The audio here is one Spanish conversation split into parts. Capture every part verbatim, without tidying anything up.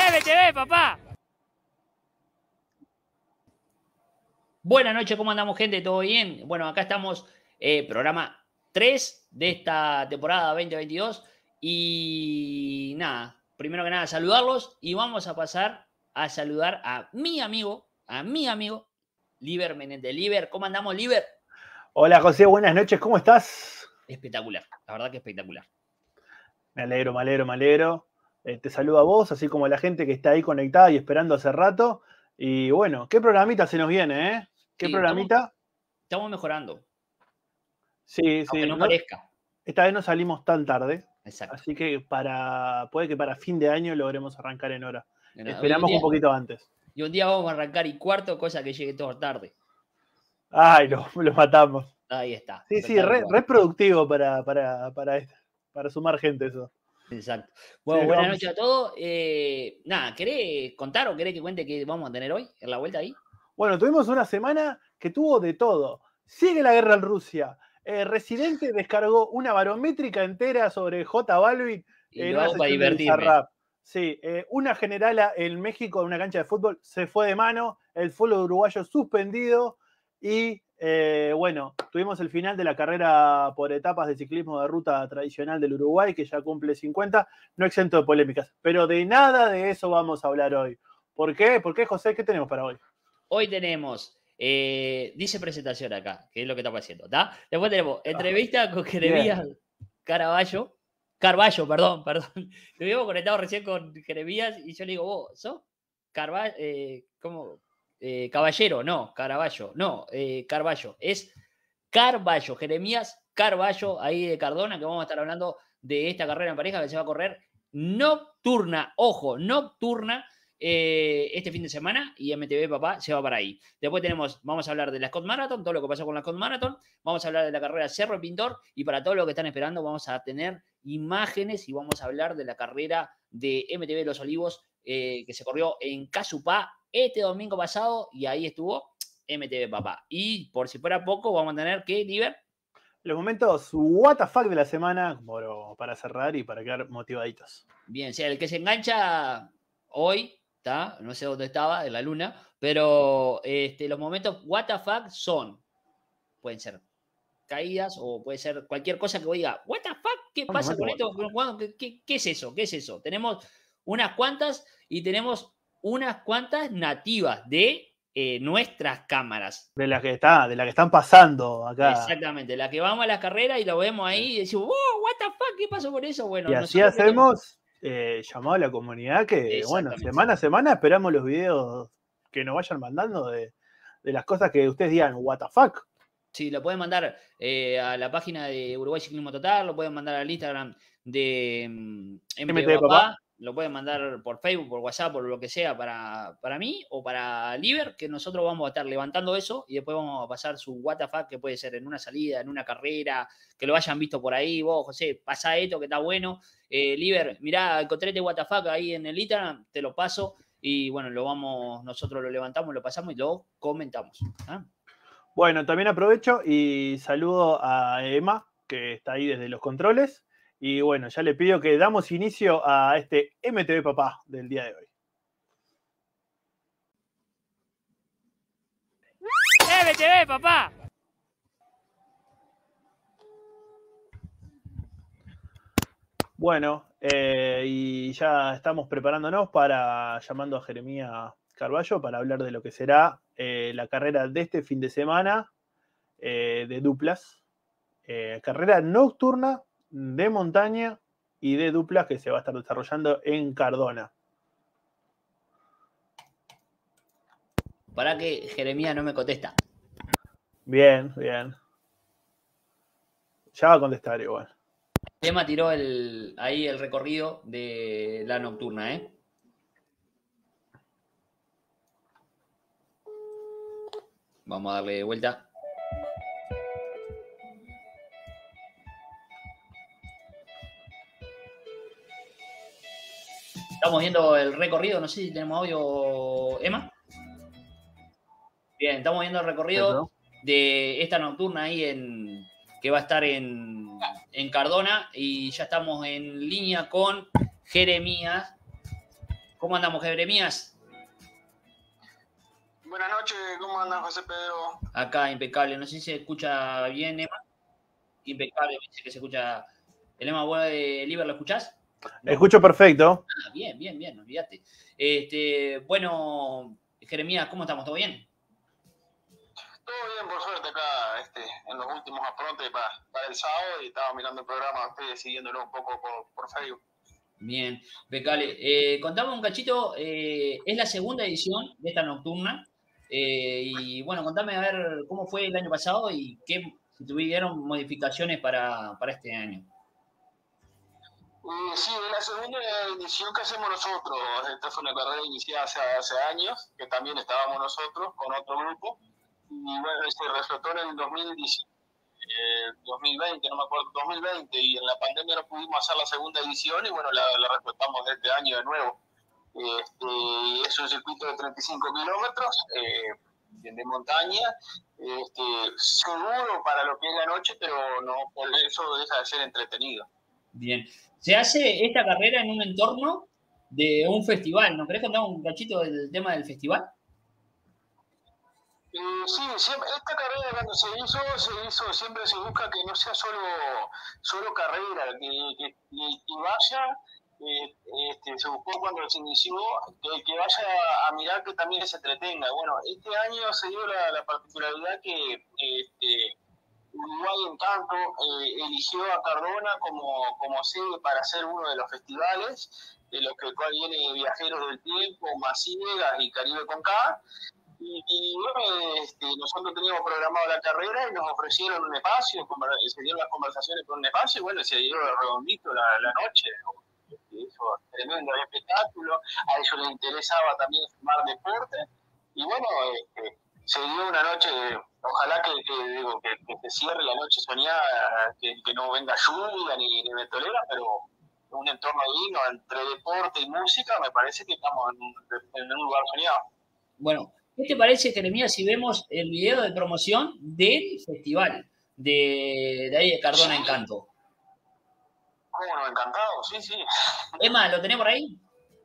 M T V, papá! Buenas noches, ¿cómo andamos, gente? ¿Todo bien? Bueno, acá estamos, eh, programa tres de esta temporada veinte veintidós. Y nada, primero que nada, saludarlos y vamos a pasar a saludar a mi amigo, a mi amigo, Liber Menéndez. Liber, ¿cómo andamos, Liber? Hola, José, buenas noches, ¿cómo estás? Espectacular, la verdad que espectacular. Me alegro, me alegro, me alegro. Eh, te saludo a vos, así como a la gente que está ahí conectada y esperando hace rato. Y bueno, ¿qué programita se nos viene, eh? ¿Qué Sí, programita? Estamos, estamos mejorando. Sí, Aunque sí. no No, parezca. esta vez no salimos tan tarde. Exacto. Así que para puede que para fin de año logremos arrancar en hora. Hoy un Esperamos día, un poquito antes. y un día vamos a arrancar y cuarto, cosa que llegue todo tarde. Ay, lo, lo matamos. Ahí está. Sí, sí, re, re productivo para, para, para, para sumar gente eso. Exacto. Bueno, Sí, buenas vamos. noches a todos. Eh, nada, ¿querés contar o querés que cuente qué vamos a tener hoy en la vuelta ahí? Bueno, tuvimos una semana que tuvo de todo. Sigue la guerra en Rusia. Eh, Residente descargó una barométrica entera sobre J Balvin Y en lo una hago para sección de divertirme. Bizarrap. Sí, eh, una generala en México en una cancha de fútbol se fue de mano, el fútbol uruguayo suspendido y eh, bueno, tuvimos el final de la carrera por etapas de ciclismo de ruta tradicional del Uruguay, que ya cumple cincuenta, no exento de polémicas, pero de nada de eso vamos a hablar hoy. ¿Por qué? ¿Por qué, José? ¿Qué tenemos para hoy? Hoy tenemos, eh, dice presentación acá, que es lo que estamos haciendo, ¿está? Después tenemos entrevista con Jeremías Caraballo. Carballo, perdón, perdón. Lo habíamos conectado recién con Jeremías y yo le digo, vos, ¿sos Carballo? Eh, ¿Cómo? Eh, Caballero, no, Caraballo, no, eh, Carballo. Es Carballo, Jeremías Carballo, ahí de Cardona, que vamos a estar hablando de esta carrera en pareja que se va a correr nocturna, ojo, nocturna, eh, este fin de semana, y M T V Papá se va para ahí. Después tenemos, vamos a hablar de la Scott Marathon, todo lo que pasó con la Scott Marathon, vamos a hablar de la carrera Cerro Pintor, y para todos los que están esperando vamos a tener imágenes y vamos a hablar de la carrera de M T V Los Olivos, eh, que se corrió en Casupá este domingo pasado, y ahí estuvo M T V Papá. Y por si fuera poco, vamos a tener que, Liber, los momentos what the fuck de la semana, bueno, para cerrar y para quedar motivaditos. Bien, o sea, el que se engancha hoy, ¿está? No sé dónde estaba, en la luna, pero este, los momentos what the fuck son, pueden ser caídas o puede ser cualquier cosa que vos diga, what the fuck, ¿qué Un pasa momento, con esto? ¿Qué, qué, ¿Qué es eso? ¿Qué es eso? Tenemos unas cuantas y tenemos unas cuantas nativas de eh, nuestras cámaras. De la que está, de la que están pasando acá. Exactamente, la que vamos a las carreras y lo vemos ahí y decimos, oh, what the fuck, ¿qué pasó con eso? Bueno, Y así hacemos eh, llamado a la comunidad que, bueno, semana a semana esperamos los videos que nos vayan mandando de, de las cosas que ustedes digan, what the fuck. Sí, lo pueden mandar eh, a la página de Uruguay Ciclismo Total, lo pueden mandar al Instagram de um, M T V Papá, Papá, lo pueden mandar por Facebook, por WhatsApp, por lo que sea para, para mí o para Liber, que nosotros vamos a estar levantando eso y después vamos a pasar su what the fuck, que puede ser en una salida, en una carrera, que lo hayan visto por ahí, vos, José, pasa esto que está bueno. Eh, Liber, mirá, encontré este what the fuck ahí en el Instagram, te lo paso y bueno, lo vamos, nosotros lo levantamos, lo pasamos y lo comentamos. ¿Ah? Bueno, también aprovecho y saludo a Emma, que está ahí desde los controles. Y bueno, ya le pido que damos inicio a este M T V Papá del día de hoy. M T V Papá. Bueno, eh, y ya estamos preparándonos para, llamando a Jeremías Carballo para hablar de lo que será eh, la carrera de este fin de semana eh, de duplas. Eh, carrera nocturna de montaña y de duplas que se va a estar desarrollando en Cardona. Para que Jeremías no me contesta. Bien, bien. Ya va a contestar igual. Emma tiró el, ahí el recorrido de la nocturna, ¿eh? Vamos a darle de vuelta. Estamos viendo el recorrido, no sé si tenemos audio, Emma. Bien, estamos viendo el recorrido de esta nocturna ahí en que va a estar en, en Cardona y ya estamos en línea con Jeremías ¿Cómo andamos, Jeremías? Buenas noches, ¿cómo andas, José Pedro? Acá, impecable. No sé si se escucha bien, Emma. Impecable, me dice que se escucha. ¿El Emma de Liber lo escuchás? ¿No? Escucho perfecto. Ah, bien, bien, bien, olvídate. Este, bueno, Jeremías, ¿cómo estamos? ¿Todo bien? Todo bien, por suerte, acá este, en los últimos aprontes para, para el sábado y estaba mirando el programa, estoy siguiéndolo un poco por, por Facebook. Bien, Becale. Eh, contame un cachito, eh, es la segunda edición de esta nocturna. Eh, y bueno, contame a ver cómo fue el año pasado y qué, si tuvieron modificaciones para, para este año. Eh, sí, es la segunda edición que hacemos nosotros. Esta fue una carrera iniciada hace, hace años, que también estábamos nosotros con otro grupo. Y bueno, se reflotó en el dos mil diez, eh, dos mil veinte, no me acuerdo, dos mil veinte, y en la pandemia no pudimos hacer la segunda edición y bueno, la, la reflotamos de este año de nuevo. Este, es un circuito de treinta y cinco kilómetros eh, de montaña, este, seguro para lo que es la noche, pero no por eso deja de ser entretenido. Bien. Se hace esta carrera en un entorno de un festival. ¿Nos querés contar un cachito del tema del festival? Eh, sí, siempre, esta carrera cuando se hizo, se hizo, siempre se busca que no sea solo, solo carrera, que, que, que vaya, eh, este, se buscó cuando se inició, que, que vaya a mirar que también se entretenga. Bueno, este año se dio la, la particularidad que este, Uruguay Encanto eh, eligió a Cardona como, como sede para hacer uno de los festivales, de los que cual viene Viajeros del Tiempo, Maciegas y Caribe con K. Y, y bueno, este, nosotros teníamos programado la carrera y nos ofrecieron un espacio, se dieron las conversaciones con un espacio y bueno, se dio redondito la, la noche. Eso, tremendo espectáculo, a ellos les interesaba también filmar deporte y bueno, este, se dio una noche, ojalá que, que, digo, que, que se cierre la noche soñada, que, que no venga lluvia ni, ni ventolera, pero un entorno digno entre deporte y música, me parece que estamos en un, en un lugar soñado. Bueno, ¿qué te parece, Jeremías, si vemos el video de promoción del festival de, de ahí de Cardona sí. Encanto? ¿Cómo no? Encantado, sí, sí. Emma, ¿lo tenés por ahí?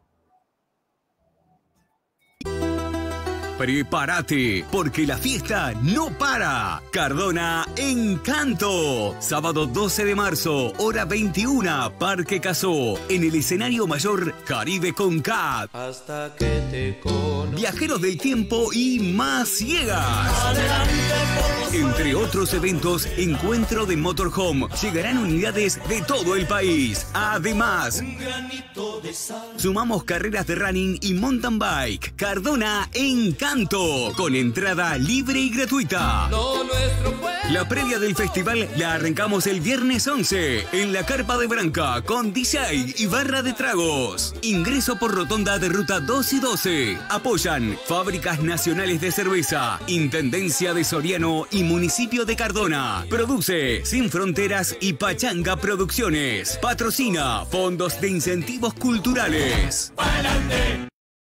Prepárate, porque la fiesta no para. Cardona Encanto. Sábado doce de marzo, hora veintiuna, Parque Casó. En el escenario mayor, Caribe con K. Hasta que te conocí. Viajeros del Tiempo y Maciegas. Entre otros eventos, encuentro de motorhome. Llegarán unidades de todo el país. Además, sumamos carreras de running y mountain bike. Cardona Encanto. Con entrada libre y gratuita. La previa del festival la arrancamos el viernes once en la Carpa de Branca con D J y barra de tragos. Ingreso por rotonda de ruta dos y doce. Apoyan Fábricas Nacionales de Cerveza, Intendencia de Soriano y Municipio de Cardona. Produce Sin Fronteras y Pachanga Producciones. Patrocina Fondos de Incentivos Culturales. ¡Adelante!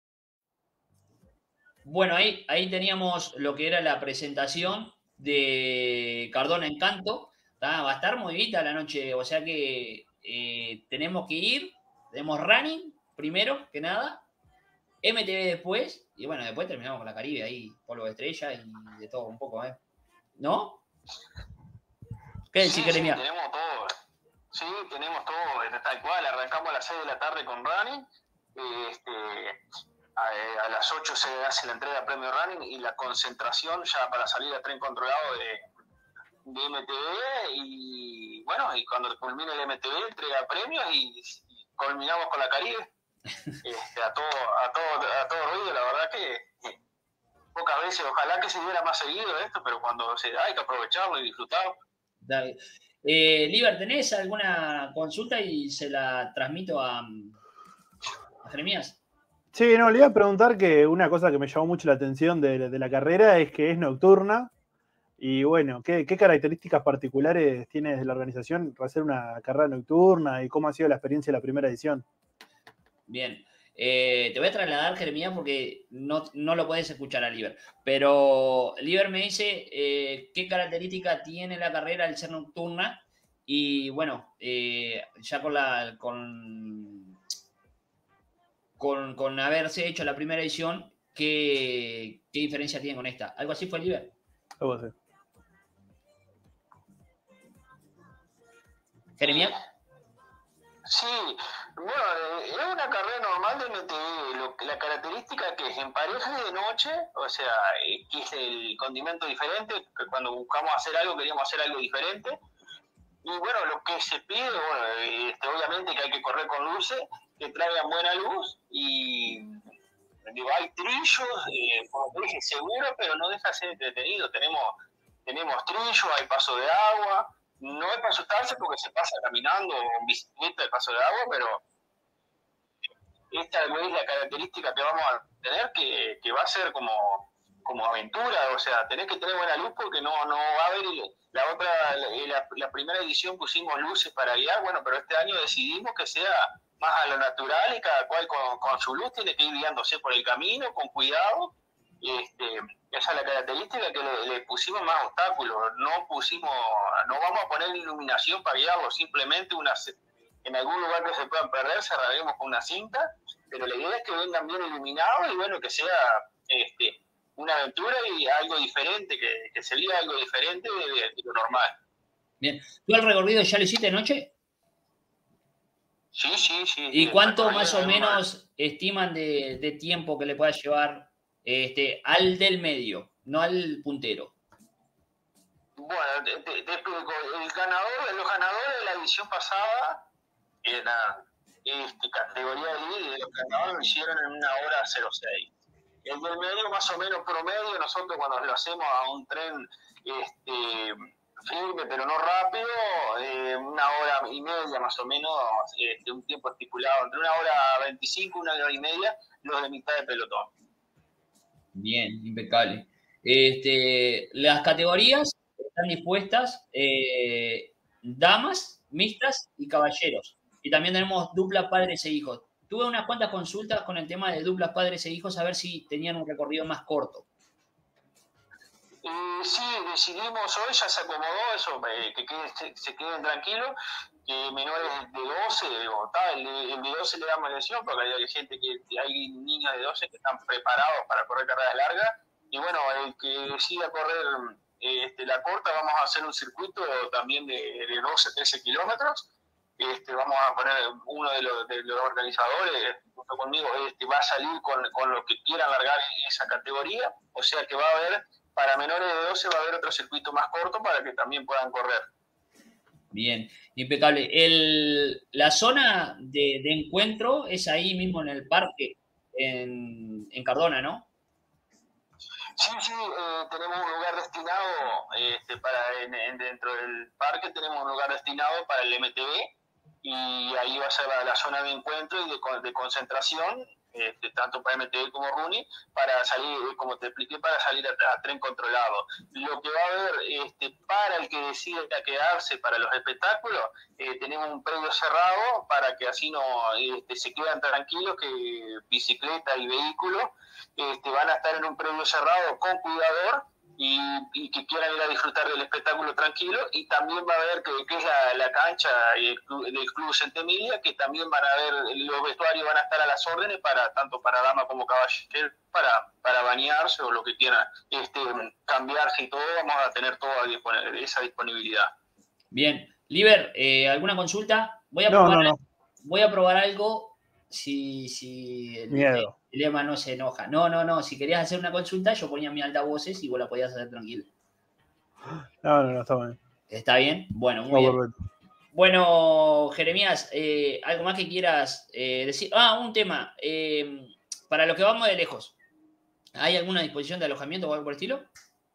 Bueno, ahí, ahí teníamos lo que era la presentación de Cardona Encanto. ¿Tá? Va a estar movidita la noche, o sea que eh, tenemos que ir. Tenemos running primero que nada, M T V después, y bueno, después terminamos con la Caribe ahí, polvo de estrella y de todo un poco, ¿eh? ¿No? ¿Qué decís, sí, Jeremías? Sí, tenemos todo. Sí, tenemos todo, tal cual. Arrancamos a las seis de la tarde con running. Este. A, a las ocho se hace la entrega de premio running y la concentración ya para salir a tren controlado de, de M T V y bueno, y cuando culmine el M T V entrega premios y, y culminamos con la Caribe este, a todo a todo a todo ruido. La verdad que eh, pocas veces, ojalá que se diera más seguido esto, pero cuando se da hay que aprovecharlo y disfrutarlo. Dale. Eh, Liber, ¿tenés alguna consulta y se la transmito a, a Jeremías? Sí, no, le iba a preguntar que una cosa que me llamó mucho la atención de, de la carrera es que es nocturna. Y bueno, ¿qué, qué características particulares tiene de la organización para hacer una carrera nocturna y cómo ha sido la experiencia de la primera edición? Bien, eh, te voy a trasladar, Jeremías, porque no, no lo puedes escuchar a Liber. Pero Liber me dice eh, qué característica tiene la carrera al ser nocturna. Y bueno, eh, ya con la... Con, con, con haberse hecho la primera edición, ¿qué, qué diferencia tiene con esta? ¿Algo así fue, Liber? Algo así. ¿Jeremías? Sí, bueno, eh, es una carrera normal de M T B. Lo, la característica que es en pareja de noche, o sea, eh, que es el condimento diferente, que cuando buscamos hacer algo queríamos hacer algo diferente. Y bueno, lo que se pide, bueno, este, obviamente que hay que correr con luces, que traigan buena luz y digo, hay trillos, eh, como te dije, seguro, pero no deja de ser entretenido. Tenemos, tenemos trillos, hay paso de agua. No es para asustarse porque se pasa caminando o en bicicleta el paso de agua, pero esta es la característica que vamos a tener, que, que va a ser como, como aventura, o sea, tenés que tener buena luz porque no, no va a haber, la otra, la, la primera edición pusimos luces para guiar, bueno, pero este año decidimos que sea más a lo natural y cada cual con, con su luz tiene que ir guiándose por el camino, con cuidado. Este, esa es la característica, que le, le pusimos más obstáculos, no pusimos, no vamos a poner iluminación para guiarlo, simplemente una, en algún lugar que se puedan perder cerraremos con una cinta, pero la idea es que vengan bien iluminados y bueno, que sea este, una aventura y algo diferente, que, que se viva algo diferente de, de, de lo normal. Bien, ¿tú el recorrido ya lo hiciste de noche? Sí, sí, sí. ¿Y cuánto más o normal. menos estiman de, de tiempo que le pueda llevar este, al del medio, no al puntero? Bueno, te, te, te explico. El ganador, los ganadores de la edición pasada eran este, categoría de líder, los ganadores lo hicieron en una hora cero seis. El del medio, más o menos promedio, nosotros cuando lo hacemos a un tren este, firme pero no rápido, eh, una hora y media más o menos, este, un tiempo estipulado, entre una hora veinticinco y una hora y media, los de mitad de pelotón. Bien, impecable. Este, las categorías están dispuestas, eh, damas, mixtas y caballeros. Y también tenemos dupla padres e hijos. Tuve unas cuantas consultas con el tema de duplas padres e hijos, a ver si tenían un recorrido más corto. Eh, sí, decidimos hoy, ya se acomodó eso, eh, que quede, se, se queden tranquilos, que menores de doce, o tal, el, el de doce le damos elección, porque hay gente que, hay niños de doce que están preparados para correr carreras largas, y bueno, el que decida correr eh, este, la corta, vamos a hacer un circuito también de, de doce, trece kilómetros. Este, vamos a poner uno de los, de los organizadores junto conmigo, este, va a salir con, con los que quieran largar esa categoría, o sea que va a haber, para menores de doce va a haber otro circuito más corto para que también puedan correr. Bien, impecable. El, la zona de, de encuentro es ahí mismo en el parque, en, en Cardona, ¿no? Sí, sí, eh, tenemos un lugar destinado, este, para en, en, dentro del parque tenemos un lugar destinado para el M T B, y ahí va a ser la, la zona de encuentro y de, de concentración, este, tanto para M T B como Runi, para salir, como te expliqué, para salir a, a tren controlado. Lo que va a haber este, para el que decida quedarse para los espectáculos, eh, tenemos un predio cerrado para que así no este, se quedan tranquilos, que bicicletas y vehículos este, van a estar en un predio cerrado con cuidador, Y, y que quieran ir a disfrutar del espectáculo tranquilo, y también va a haber que, que es la, la cancha del club, del club Centemilia, que también van a ver, los vestuarios van a estar a las órdenes para tanto para dama como caballero, para, para bañarse o lo que quieran, este, cambiarse y todo, vamos a tener toda esa disponibilidad. Bien, Liber, eh, ¿alguna consulta? Voy a No, probar, no, no. Voy a probar algo si, si el, Miedo. el Emma no se enoja. No, no, no. Si querías hacer una consulta, yo ponía mi altavoces y vos la podías hacer tranquilo. No, no, no, está bien. ¿Está bien? Bueno, muy No, bien. perfecto. Bueno, Jeremías, eh, ¿algo más que quieras eh, decir? Ah, un tema. Eh, para los que vamos de lejos, ¿hay alguna disposición de alojamiento o algo por el estilo?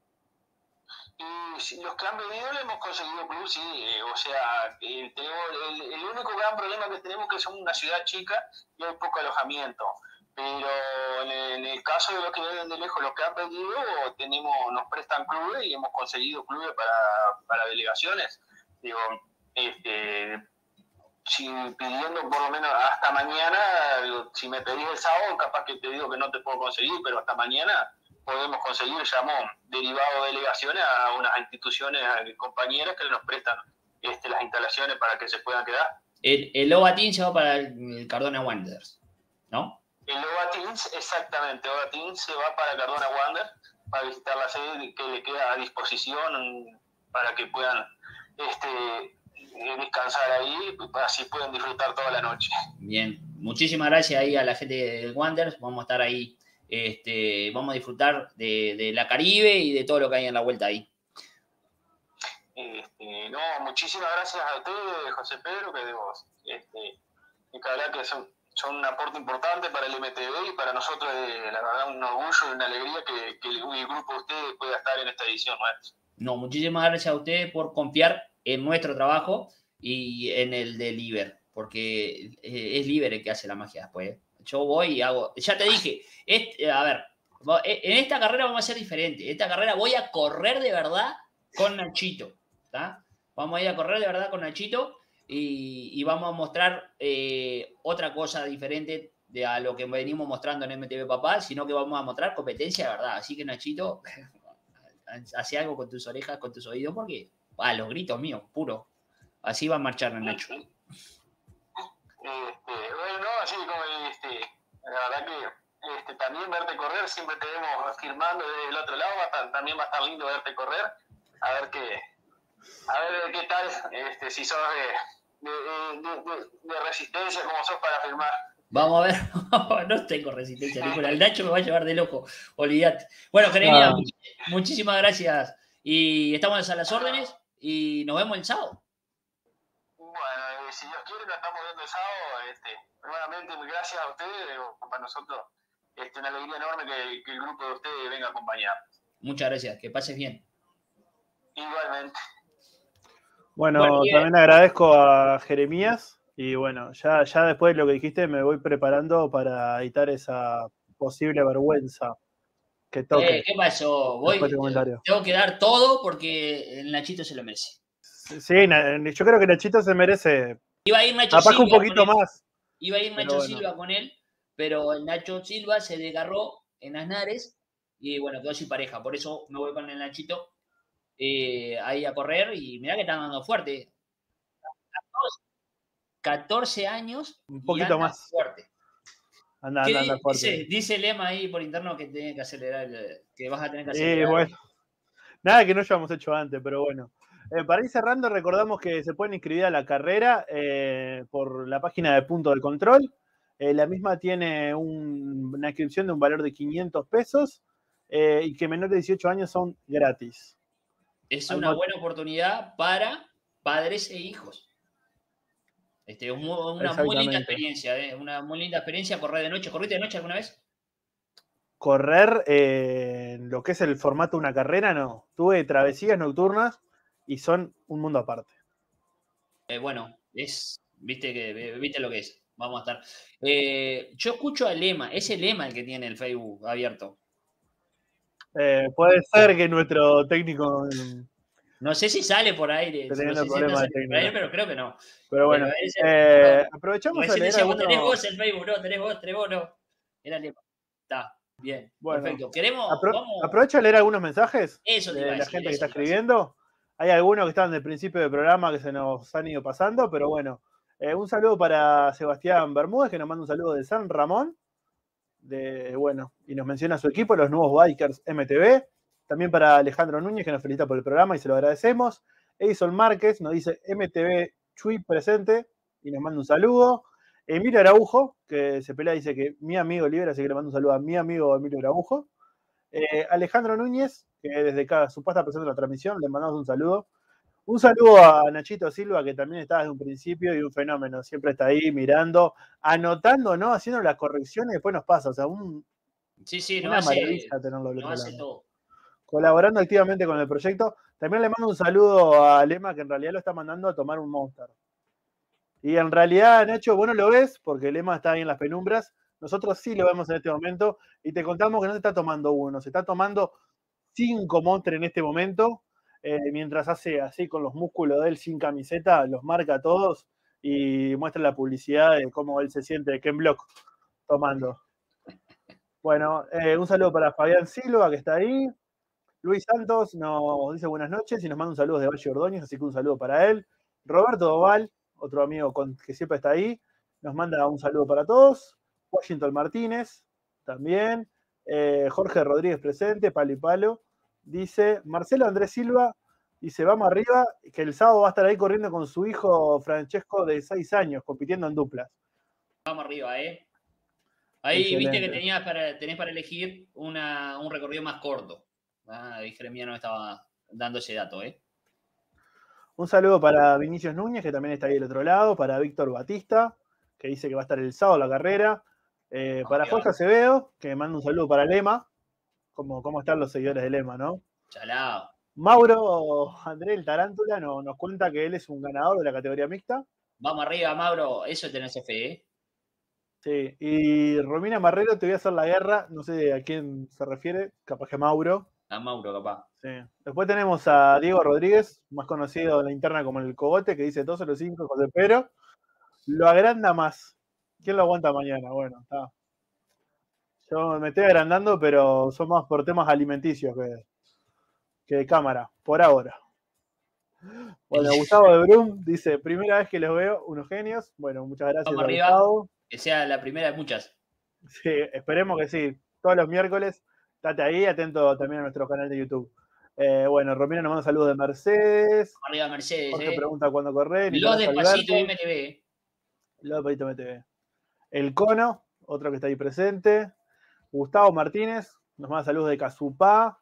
Y si los que han venido le hemos conseguido club, sí, eh, o sea, eh, tenemos el, el único gran problema que tenemos es que somos una ciudad chica y hay poco alojamiento, pero en el, en el caso de los que vienen de lejos, los que han pedido, tenemos, nos prestan clubes y hemos conseguido clubes para, para delegaciones. Digo, este, si pidiendo por lo menos hasta mañana, digo, si me pedís el sábado, capaz que te digo que no te puedo conseguir, pero hasta mañana podemos conseguir, llamamos, derivado de delegaciones a unas instituciones a compañeras que nos prestan este, las instalaciones para que se puedan quedar. El, el Lobatín se va para el, el Cardona Wanderers, ¿no? el Oba Teens, exactamente, Oba Teens se va para Cardona Wander para visitar la sede que le queda a disposición para que puedan este, descansar ahí, así pueden disfrutar toda la noche. Bien, muchísimas gracias ahí a la gente de Wanderers, vamos a estar ahí, este, vamos a disfrutar de, de la Caribe y de todo lo que hay en la vuelta ahí. Este, no, muchísimas gracias a ustedes, José Pedro, que, digo, este, que la verdad que son, son un aporte importante para el M T V y para nosotros, eh, la verdad, un orgullo y una alegría que, que el, el grupo de ustedes pueda estar en esta edición nuestra. No, muchísimas gracias a ustedes por confiar en nuestro trabajo y en el de Liber, porque es Liber el que hace la magia después. Yo voy y hago, ya te dije, este, a ver, en esta carrera vamos a ser diferente. En esta carrera voy a correr de verdad con Nachito. ¿Tá? Vamos a ir a correr de verdad con Nachito y, y vamos a mostrar eh, otra cosa diferente de a lo que venimos mostrando en M T V Papá, sino que vamos a mostrar competencia de verdad. Así que Nachito, hace algo con tus orejas, con tus oídos, porque a ah, los gritos míos, puro. Así va a marchar el Nacho. Este, bueno, no, así como este, la verdad que este, también verte correr, siempre te vemos firmando desde el otro lado, también va a estar lindo verte correr, a ver qué, a ver qué tal, este, si sos de, de, de, de, de resistencia, como sos para firmar. Vamos a ver, no tengo resistencia ninguna, el Nacho me va a llevar de loco, olvídate. Bueno, Jeremías, no. much muchísimas gracias y estamos a las órdenes y nos vemos el sábado. Bueno, eh, si Dios quiere, nos estamos viendo el sábado. Este, nuevamente, muy gracias a ustedes. Para nosotros, este, una alegría enorme que, que el grupo de ustedes venga a acompañar. Muchas gracias, que pases bien. Igualmente. Bueno, bueno también agradezco a Jeremías y bueno, ya, ya después de lo que dijiste me voy preparando para evitar esa posible vergüenza que toque. Eh, ¿Qué pasó? Voy, tengo que dar todo porque el Nachito se lo merece. Sí, yo creo que Nachito se merece. Iba a ir Nacho Capaz Silva un poquito más. Iba a ir Nacho bueno. Silva con él, pero el Nacho Silva se desgarró en Aznares y bueno, quedó sin pareja. Por eso me voy con el Nachito eh, ahí a correr y mirá que están dando fuerte. catorce años. Un poquito más. Fuerte. Anda, anda, anda fuerte. Dice, dice el lema ahí por interno que tiene que acelerar, que vas a tener que acelerar. Eh, bueno. Nada que no hayamos hecho antes, pero bueno. Eh, para ir cerrando, recordamos que se pueden inscribir a la carrera eh, por la página de Punto de Control. Eh, la misma tiene un, una inscripción de un valor de quinientos pesos eh, y que menores de dieciocho años son gratis. Es una buena oportunidad para padres e hijos. Este, un, una muy linda experiencia, ¿eh? Una muy linda experiencia correr de noche. ¿Corriste de noche alguna vez? Correr eh, en lo que es el formato de una carrera, no. Tuve travesías nocturnas y son un mundo aparte. Eh, bueno, es, viste que viste lo que es. Vamos a estar. Eh, yo escucho a Lema, es el Lema el que tiene el Facebook abierto. Eh, puede ser que nuestro técnico. No sé si sale por aire, no sé si sale por aire, pero creo que no. Pero bueno, pero ese, eh, no, aprovechamos a leer decía, algunos... tenés vos el Facebook, no, tenés vos, tenés vos, no. Era Lema. Está. Bien, bueno, perfecto. ¿Queremos, apro vamos... aprovecho a leer algunos mensajes eso de la decir, gente que está eso escribiendo. Hay algunos que están del principio del programa que se nos han ido pasando, pero bueno. Eh, un saludo para Sebastián Bermúdez, que nos manda un saludo de San Ramón. De, bueno, y nos menciona su equipo, los nuevos Bikers M T V. También para Alejandro Núñez, que nos felicita por el programa y se lo agradecemos. Edison Márquez nos dice M T V Chuy presente y nos manda un saludo. Emilio Araujo, que se pelea, dice que mi amigo Liber, así que le mando un saludo a mi amigo Emilio Araujo. Eh, Alejandro Núñez, que desde cada su pasta presente la transmisión, le mandamos un saludo. Un saludo a Nachito Silva, que también está desde un principio y un fenómeno. Siempre está ahí mirando, anotando, ¿no? Haciendo las correcciones y después nos pasa. O sea, un, sí, sí, una no maravilla hace, tenerlo al otro no hace lado. todo. Colaborando activamente con el proyecto. También le mando un saludo a Lema, que en realidad lo está mandando a tomar un Monster. Y en realidad, Nacho, vos no lo ves porque Lema está ahí en las penumbras. Nosotros sí lo vemos en este momento y te contamos que no se está tomando uno, se está tomando cinco Monster en este momento, eh, mientras hace así con los músculos de él sin camiseta, los marca a todos y muestra la publicidad de cómo él se siente de Ken Block tomando. Bueno, eh, un saludo para Fabián Silva, que está ahí. Luis Santos nos dice buenas noches y nos manda un saludo de Valle Ordóñez, así que un saludo para él. Roberto Doval, otro amigo con, que siempre está ahí, nos manda un saludo para todos. Washington Martínez, también. Eh, Jorge Rodríguez presente, palo y palo. Dice Marcelo Andrés Silva, dice, vamos arriba, que el sábado va a estar ahí corriendo con su hijo Francesco de seis años, compitiendo en duplas. Vamos arriba, ¿eh? Ahí Excelente. viste que tenías para, tenés para elegir una, un recorrido más corto. Ah, Jeremías no me estaba dando ese dato, ¿eh? Un saludo para Vinicius Núñez, que también está ahí del otro lado, para Víctor Batista, que dice que va a estar el sábado la carrera, eh, para Campeón. Jorge Acevedo, que manda un saludo para Lema, como cómo están los seguidores de Lema, ¿no? Chalao. Mauro André el Tarántula no, nos cuenta que él es un ganador de la categoría mixta. Vamos arriba, Mauro. Eso tenés fe, ¿eh? Sí, y Romina Marrero, te voy a hacer la guerra, no sé a quién se refiere, capaz que Mauro. A Mauro, capaz. Sí. Después tenemos a Diego Rodríguez, más conocido en la interna como el Cogote, que dice dos cero cinco, José Pedro. Lo agranda más. ¿Quién lo aguanta mañana? Bueno, está. Yo me estoy agrandando, pero son más por temas alimenticios que, que de cámara, por ahora. Bueno, Gustavo de Brum dice, primera vez que los veo, unos genios. Bueno, muchas gracias, Vamos arriba. Gustavo. Que sea la primera de muchas. Sí, esperemos que sí. Todos los miércoles, estate ahí, atento también a nuestro canal de YouTube. Eh, bueno, Romina nos manda saludos de Mercedes. Vamos arriba, Mercedes, Jorge ¿eh? pregunta cuándo correr. Los Nicolás despacito de Alberti. M T V. Los despacito de M T V. El Cono, otro que está ahí presente. Gustavo Martínez, nos manda saludos de Cazupá.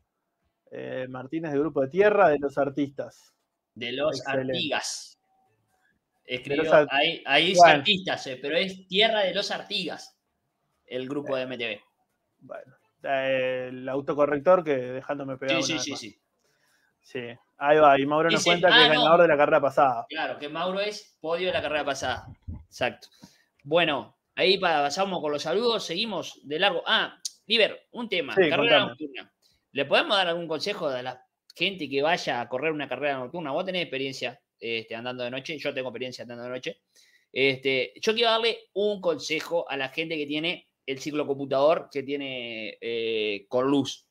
Eh, Martínez de Grupo de Tierra, de los artistas. De los Excelente. Artigas. Escribió, los art- ahí, ahí dice Bueno. artistas, eh, pero es Tierra de los Artigas. El grupo de M T V. Bueno, eh, el autocorrector que dejándome pegar. Sí, una sí, vez sí, más. sí. Sí, ahí va. Y Mauro nos Dice- cuenta que ah, es no. ganador de la carrera pasada. Claro, que Mauro es podio de la carrera pasada. Exacto. Bueno, ahí pasamos con los saludos, seguimos de largo. Ah, Liber, un tema. Sí, carrera contame. nocturna. ¿Le podemos dar algún consejo a la gente que vaya a correr una carrera nocturna? Vos tenés experiencia este, andando de noche, yo tengo experiencia andando de noche. Este, yo quiero darle un consejo a la gente que tiene el ciclocomputador que tiene eh, con luz.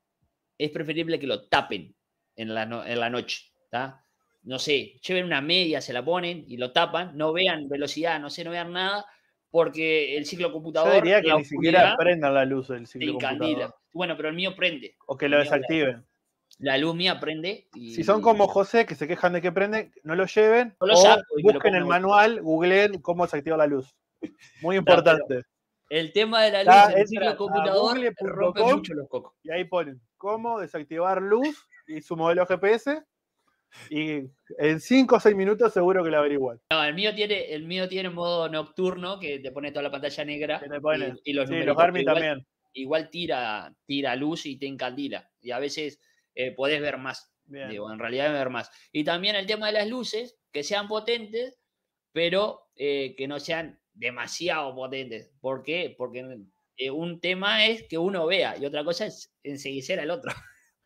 Es preferible que lo tapen en la, no- en la noche. ¿Tá? No sé, lleven una media, se la ponen y lo tapan, no vean velocidad, no sé, no vean nada, porque el ciclocomputador Yo diría que la ni siquiera oscuridad prendan la luz del te ciclo encandila. computador. Bueno, pero el mío prende. O que El lo mío, desactiven. La, la luz mía prende. Y, Si son como José, que se quejan de que prende, no lo lleven. Yo lo o saco y me lo busquen pongo el en- manual, googleen cómo desactivar la luz. Muy importante. El tema de la luz Ya, en el entra a ciclocomputador google punto rompe com. mucho los cocos. Y ahí ponen cómo desactivar luz y su modelo G P S. Y en cinco o seis minutos seguro que lo averiguan. No, el mío tiene, el mío tiene modo nocturno que te pone toda la pantalla negra Que te ponen. y, y los Sí, numeritos, los Garmin igual, también. igual tira, tira luz y te encandila. Y a veces eh, podés ver más. Bien. Digo, en realidad ver más. Y también el tema de las luces, que sean potentes, pero eh, que no sean demasiado potentes. ¿Por qué? Porque eh, un tema es que uno vea y otra cosa es enseguecer al otro.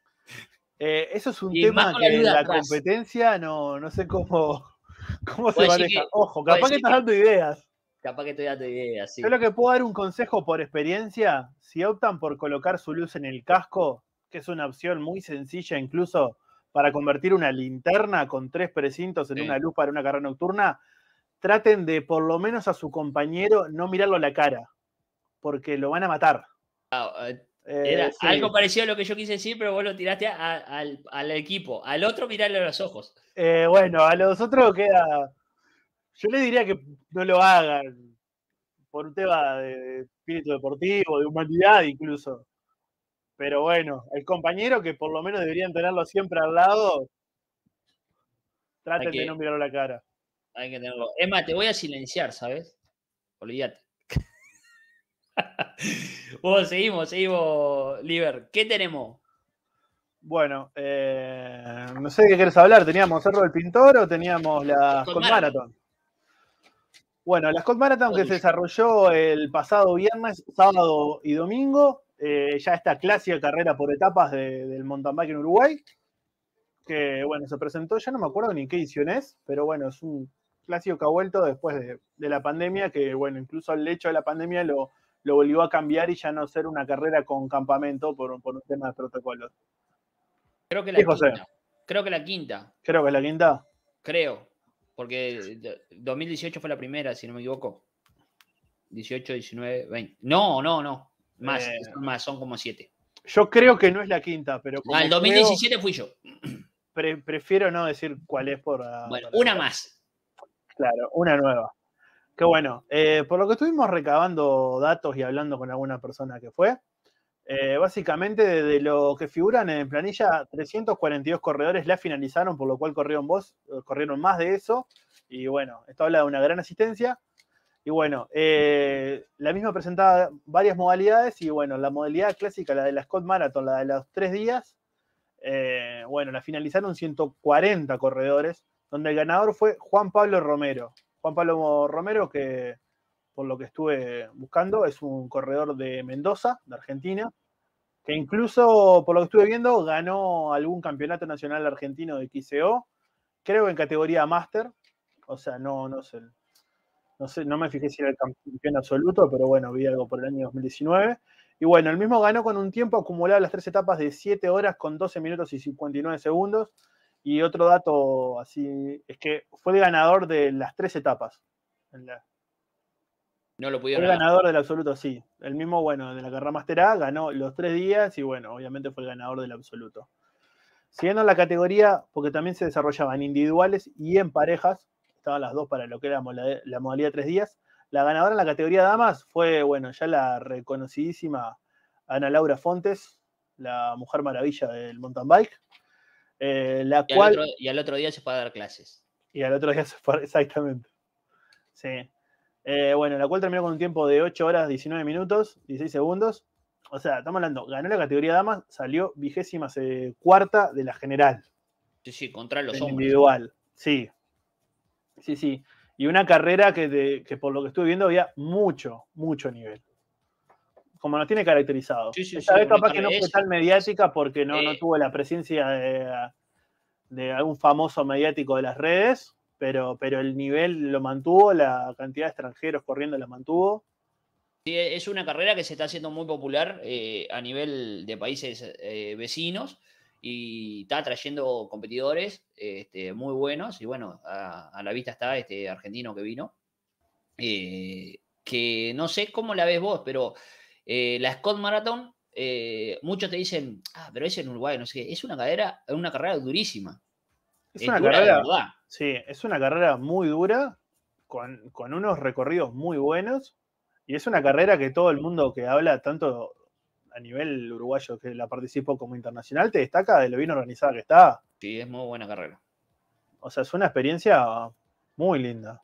Eh, eso es un Y tema más con la que luz en de la atrás. competencia no, no sé cómo, cómo se Puede decir maneja. que- Ojo, puede capaz que decir estás que- dando ideas. Capaz que te da tu idea, sí. Yo lo que puedo dar un consejo por experiencia, si optan por colocar su luz en el casco, que es una opción muy sencilla incluso para convertir una linterna con tres precintos en Sí. una luz para una carrera nocturna, traten de por lo menos a su compañero no mirarlo a la cara, porque lo van a matar. Ah, eh, Eh, Era sí. algo parecido a lo que yo quise decir, pero vos lo tiraste a- al, al equipo. Al otro mirarle a los ojos. Eh, bueno, a los otros queda. Yo les diría que no lo hagan por un tema de espíritu deportivo, de humanidad incluso. Pero bueno, el compañero que por lo menos deberían tenerlo siempre al lado, traten Hay que- de no mirarlo a la cara. Hay que tenerlo. Es más, te voy a silenciar, ¿sabes? Olvídate. Bueno, seguimos, seguimos, Liber. ¿Qué tenemos? Bueno, eh, no sé de qué querés hablar. ¿Teníamos Cerro del Pintor o teníamos la Scott Scott Marathon. Marathon? Bueno, la Scott Marathon que Todo se tuyo. desarrolló el pasado viernes, sábado y domingo, eh, ya esta clásica carrera por etapas de- del mountain bike en Uruguay, que bueno, se presentó, ya no me acuerdo ni qué edición es, pero bueno, es un clásico que ha vuelto después de, de la pandemia, que bueno, incluso el hecho de la pandemia lo, lo volvió a cambiar y ya no ser una carrera con campamento por, un- por un tema de protocolo. Creo que la Sí, José. quinta. Creo que la quinta. Creo que es la quinta. Creo. Porque dos mil dieciocho fue la primera, si no me equivoco. dieciocho, diecinueve, veinte. No, no, no. Más, Eh, son más, son como siete. Yo creo que no es la quinta, pero como No, el dos mil diecisiete fui yo. pre prefiero no decir cuál es por... Bueno, para una ver. más. Claro, una nueva. Qué bueno. Eh, por lo que estuvimos recabando datos y hablando con alguna persona que fue, eh, básicamente de, de lo que figuran en planilla, trescientos cuarenta y dos corredores la finalizaron, por lo cual corrieron, vos, corrieron más de eso. Y bueno, esto habla de una gran asistencia. Y bueno, eh, la misma presentaba varias modalidades y bueno, la modalidad clásica, la de la Scott Marathon, la de los tres días, eh, bueno, la finalizaron ciento cuarenta corredores, donde el ganador fue Juan Pablo Romero. Juan Pablo Romero, que por lo que estuve buscando, es un corredor de Mendoza, de Argentina, que incluso, por lo que estuve viendo, ganó algún campeonato nacional argentino de X C O, creo en categoría Master, o sea, no, no sé. No sé, no me fijé si era el campeón absoluto, pero bueno, vi algo por el año dos mil diecinueve. Y bueno, el mismo ganó con un tiempo acumulado en las tres etapas de siete horas con doce minutos y cincuenta y nueve segundos. Y otro dato así es que fue el ganador de las tres etapas. La, No lo fue pudieron el ganar. ganador del absoluto, sí. El mismo, bueno, de la carrera Master A ganó los tres días y bueno, obviamente fue el ganador del absoluto. Siguiendo la categoría, porque también se desarrollaban individuales y en parejas, estaban las dos para lo que era la modalidad de tres días. La ganadora en la categoría damas fue, bueno, ya la reconocidísima Ana Laura Fontes, la mujer maravilla del mountain bike. Eh, la y, cual, al otro, y al otro día se fue a dar clases. Y al otro día se fue, exactamente. Sí. Eh, bueno, la cual terminó con un tiempo de ocho horas, diecinueve minutos, dieciséis segundos. O sea, estamos hablando, ganó la categoría damas, salió vigésima eh, cuarta de la general. Sí, sí, contra los el hombres. Individual, sí. Sí, sí. Y una carrera que, de, que por lo que estuve viendo había mucho, mucho nivel. Como nos tiene caracterizado. Sí, sí, Esta sí, vez capaz una que no fue carrera- tan mediática porque no, Eh, no tuvo la presencia de, de algún famoso mediático de las redes, pero, pero el nivel lo mantuvo, la cantidad de extranjeros corriendo la mantuvo. Sí, es una carrera que se está haciendo muy popular eh, a nivel de países eh, vecinos y está trayendo competidores este, muy buenos. Y bueno, a, a la vista está este argentino que vino, eh, que no sé cómo la ves vos, pero eh, la Scott Marathon, eh, muchos te dicen, ah, pero es en Uruguay, no sé qué. Es una carrera, una carrera durísima. Es, Es una dura carrera, de verdad. sí, es una carrera muy dura, con, con unos recorridos muy buenos. Y es una carrera que todo el mundo que habla, tanto a nivel uruguayo que la participó como internacional, te destaca de lo bien organizada que está. Sí, es muy buena carrera. O sea, es una experiencia muy linda.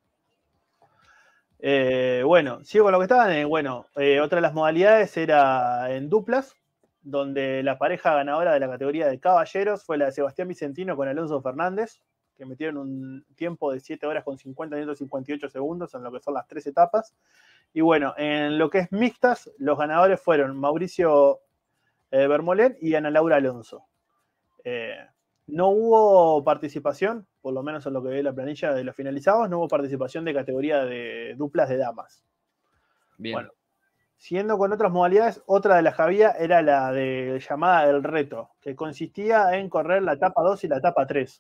Eh, bueno, sigo con lo que estaban. Eh, bueno, eh, otra de las modalidades era en duplas, donde la pareja ganadora de la categoría de caballeros fue la de Sebastián Vicentino con Alonso Fernández, que metieron un tiempo de siete horas con cincuenta minutos y cincuenta y ocho segundos en lo que son las tres etapas. Y bueno, en lo que es mixtas, los ganadores fueron Mauricio eh, Bermolén y Ana Laura Alonso. Eh, no hubo participación, por lo menos en lo que ve la planilla de los finalizados, no hubo participación de categoría de duplas de damas. Bien. Bueno, siguiendo con otras modalidades, otra de las que había era la de llamada El Reto, que consistía en correr la etapa dos y la etapa tres.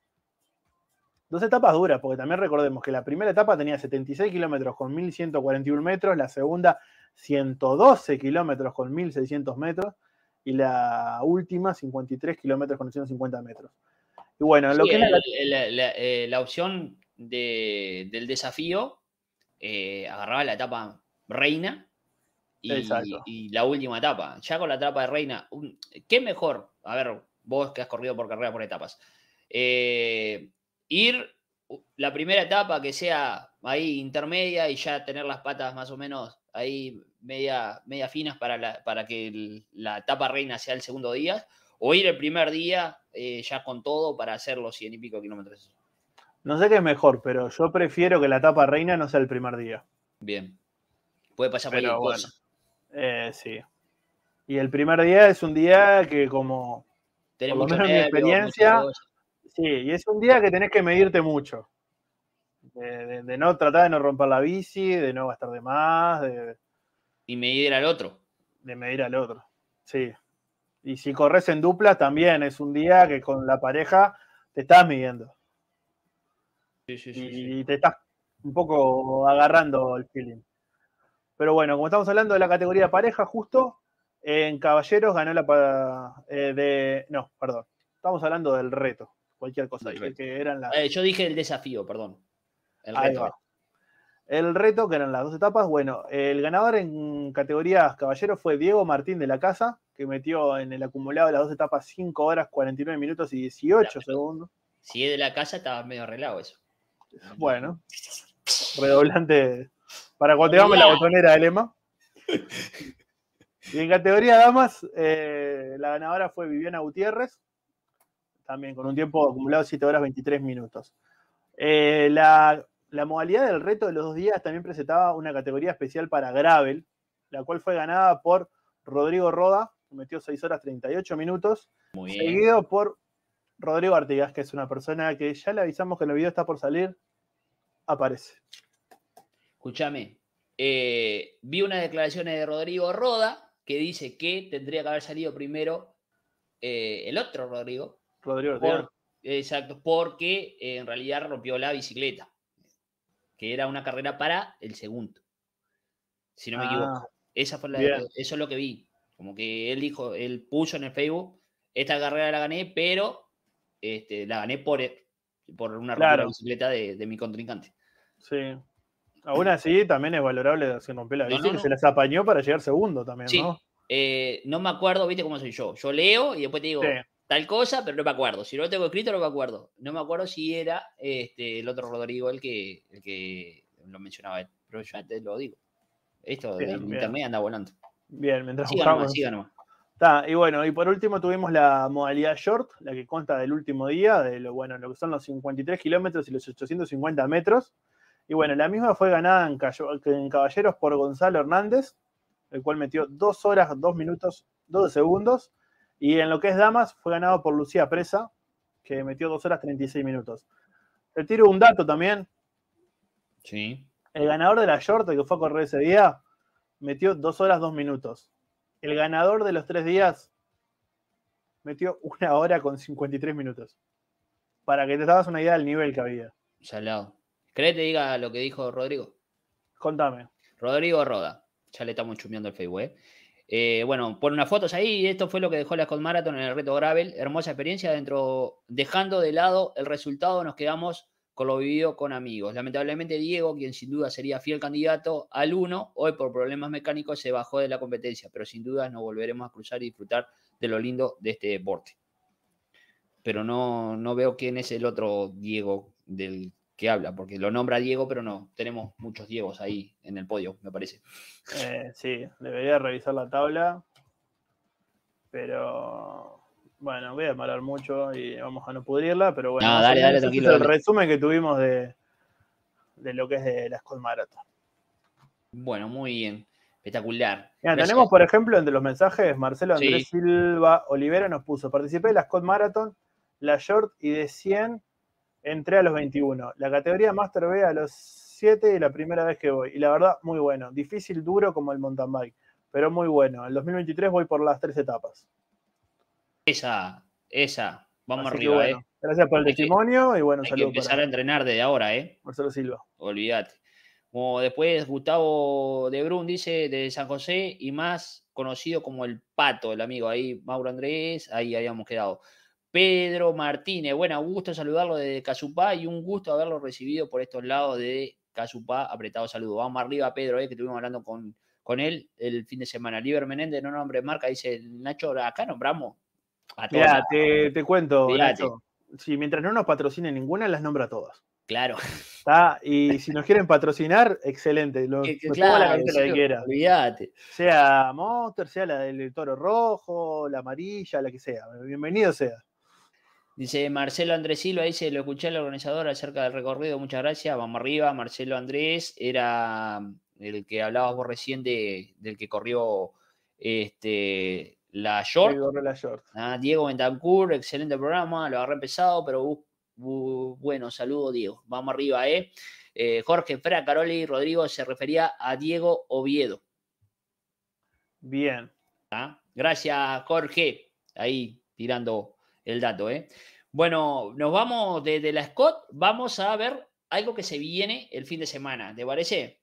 Dos etapas duras, porque también recordemos que la primera etapa tenía setenta y seis kilómetros con mil ciento cuarenta y uno metros, la segunda ciento doce kilómetros con mil seiscientos metros y la última cincuenta y tres kilómetros con ciento cincuenta metros. Y bueno, Sí, lo que el, es la... el, la, eh, la opción de, del desafío eh, agarraba la etapa reina y, y la última etapa. Ya con la etapa de reina, un, ¿qué mejor? A ver, vos que has corrido por carrera por etapas. Eh, ir la primera etapa que sea ahí intermedia y ya tener las patas más o menos ahí media, media finas para, la, para que el, la etapa reina sea el segundo día, o ir el primer día eh, ya con todo para hacer los cien y pico kilómetros. No sé qué es mejor, pero yo prefiero que la etapa reina no sea el primer día. Bien. Puede pasar pero cualquier bueno, cosa. Eh, sí. Y el primer día es un día que como... Tenés por lo mucho menos en mi nervio, experiencia, mucho... sí, y es un día que tenés que medirte mucho. De, de, de no tratar de no romper la bici, de no gastar de más, de, y medir al otro. De medir al otro, sí. Y si corres en dupla, también es un día que con la pareja te estás midiendo. Sí, sí, sí, y sí. te estás un poco agarrando el feeling. Pero bueno, como estamos hablando de la categoría pareja, justo en caballeros ganó la pa- eh, de. No, perdón. Estamos hablando del reto. Cualquier cosa. Del Dije reto. que eran las. Eh, yo dije el desafío, perdón. El Ahí reto. va. El reto, que eran las dos etapas. Bueno, el ganador en categorías caballeros fue Diego Martín de la Casa, que metió en el acumulado de las dos etapas cinco horas, cuarenta y nueve minutos y dieciocho La- segundos. Si es de la casa, estaba medio arreglado eso. Bueno, redoblante para cuando tengamos la botonera de lema. Y en categoría damas, eh, la ganadora fue Viviana Gutiérrez, también con un tiempo acumulado de siete horas veintitrés minutos. Eh, la, la modalidad del reto de los dos días también presentaba una categoría especial para gravel, la cual fue ganada por Rodrigo Roda, que metió seis horas treinta y ocho minutos, Muy bien. seguido por Rodrigo Artigas, que es una persona que ya le avisamos que en el video está por salir, aparece. Escúchame. Eh, vi unas declaraciones de Rodrigo Roda que dice que tendría que haber salido primero eh, el otro Rodrigo. Rodrigo Por- Artigas. exacto, porque eh, en realidad rompió la bicicleta, que era una carrera para el segundo, si no me Ah, equivoco. Esa fue la, bien. eso es lo que vi. Como que él dijo, él puso en el Facebook, esta carrera la gané, pero este, la gané por, por una rompida Claro. bicicleta de, de mi contrincante. Sí. Aún así, también es valorable si rompió la No, bici, no, que no. se las apañó para llegar segundo también, Sí, ¿no? eh, no me acuerdo, viste cómo soy yo. Yo leo y después te digo Sí. tal cosa, pero no me acuerdo. Si no lo tengo escrito, no me acuerdo. No me acuerdo si era este, el otro Rodrigo el que, el que lo mencionaba él. Pero ya te lo digo. Esto Bien, del bien. internet anda volando. Bien, mientras Siga nomás, buscamos. siga nomás. Está, y bueno, y por último tuvimos la modalidad short, la que consta del último día, de lo, bueno, lo que son los cincuenta y tres kilómetros y los ochocientos cincuenta metros. Y bueno, la misma fue ganada en, en caballeros por Gonzalo Hernández, el cual metió dos horas, dos minutos, doce segundos. Y en lo que es damas fue ganado por Lucía Presa, que metió dos horas treinta y seis minutos. Te tiro un dato también. Sí. El ganador de la short, el que fue a correr ese día, metió dos horas, dos minutos. El ganador de los tres días metió una hora con cincuenta y tres minutos. Para que te hagas una idea del nivel que había. Salado. ¿Querés que te diga lo que dijo Rodrigo? Contame. Rodrigo Roda. Ya le estamos chumeando el Facebook, ¿eh? Eh, bueno, pone unas fotos ahí y esto fue lo que dejó la Scott Marathon en el reto Gravel. Hermosa experiencia dentro, dejando de lado el resultado, nos quedamos con lo vivido con amigos. Lamentablemente Diego, quien sin duda sería fiel candidato al uno, hoy por problemas mecánicos se bajó de la competencia, pero sin duda nos volveremos a cruzar y disfrutar de lo lindo de este deporte. Pero no, no veo quién es el otro Diego del que habla, porque lo nombra Diego, pero no, tenemos muchos Diegos ahí en el podio, me parece. Eh, sí, debería revisar la tabla. Pero bueno, voy a demorar mucho y vamos a no pudrirla, pero bueno, No, más o dale, menos dale, ese tranquilo, es el dale. resumen que tuvimos de, de lo que es de la Scott Marathon. Bueno, muy bien. Espectacular. Mira, Gracias. tenemos, por ejemplo, entre los mensajes, Marcelo Andrés Sí. Silva Olivera nos puso: participé de la Scott Marathon, la Short y de cien entré a los veintiuno. La categoría Master B a los siete y la primera vez que voy. Y la verdad, muy bueno. Difícil, duro como el mountain bike, pero muy bueno. En dos mil veintitrés voy por las tres etapas. Esa, esa. Vamos Así que arriba, bueno, ¿eh? gracias por el Hay que- testimonio y bueno, Hay que saludos empezar a para entrenar desde ahora, ¿eh? Marcelo Silva. Olvídate. Como después Gustavo de Brun dice de San José y más conocido como el Pato, el amigo ahí, Mauro Andrés, ahí habíamos quedado. Pedro Martínez, bueno, gusto saludarlo desde Casupá y un gusto haberlo recibido por estos lados de Casupá. Apretado saludo. Vamos arriba, Pedro, eh, que estuvimos hablando con, con él el fin de semana. Liber Menéndez, no nombre marca, dice Nacho, acá nombramos a todos. Mira, te, te cuento, Fíjate. Nacho. Si mientras no nos patrocine ninguna, las nombra todas. Claro. ¿Está? Y si nos quieren patrocinar, excelente. Lo, Que- que me pongo la claro, camiseta sí, que quiera. olvídate. Sea Monster, sea la del Toro Rojo, la amarilla, la que sea. Bienvenido sea. Dice Marcelo Andrés Silva, dice, lo escuché al organizador acerca del recorrido, muchas gracias, vamos arriba. Marcelo Andrés era el que hablabas vos recién de, del que corrió este, la Short. Sí, corre la short. Ah, Diego Bentancur, excelente programa, lo agarré empezado, pero uh, uh, bueno, saludo Diego, vamos arriba, ¿eh? eh Jorge Fra Caroli Rodrigo se refería a Diego Oviedo. Bien. ¿Ah? Gracias, Jorge, ahí tirando el dato, ¿eh? Bueno, nos vamos desde la Scott, vamos a ver algo que se viene el fin de semana, ¿te parece?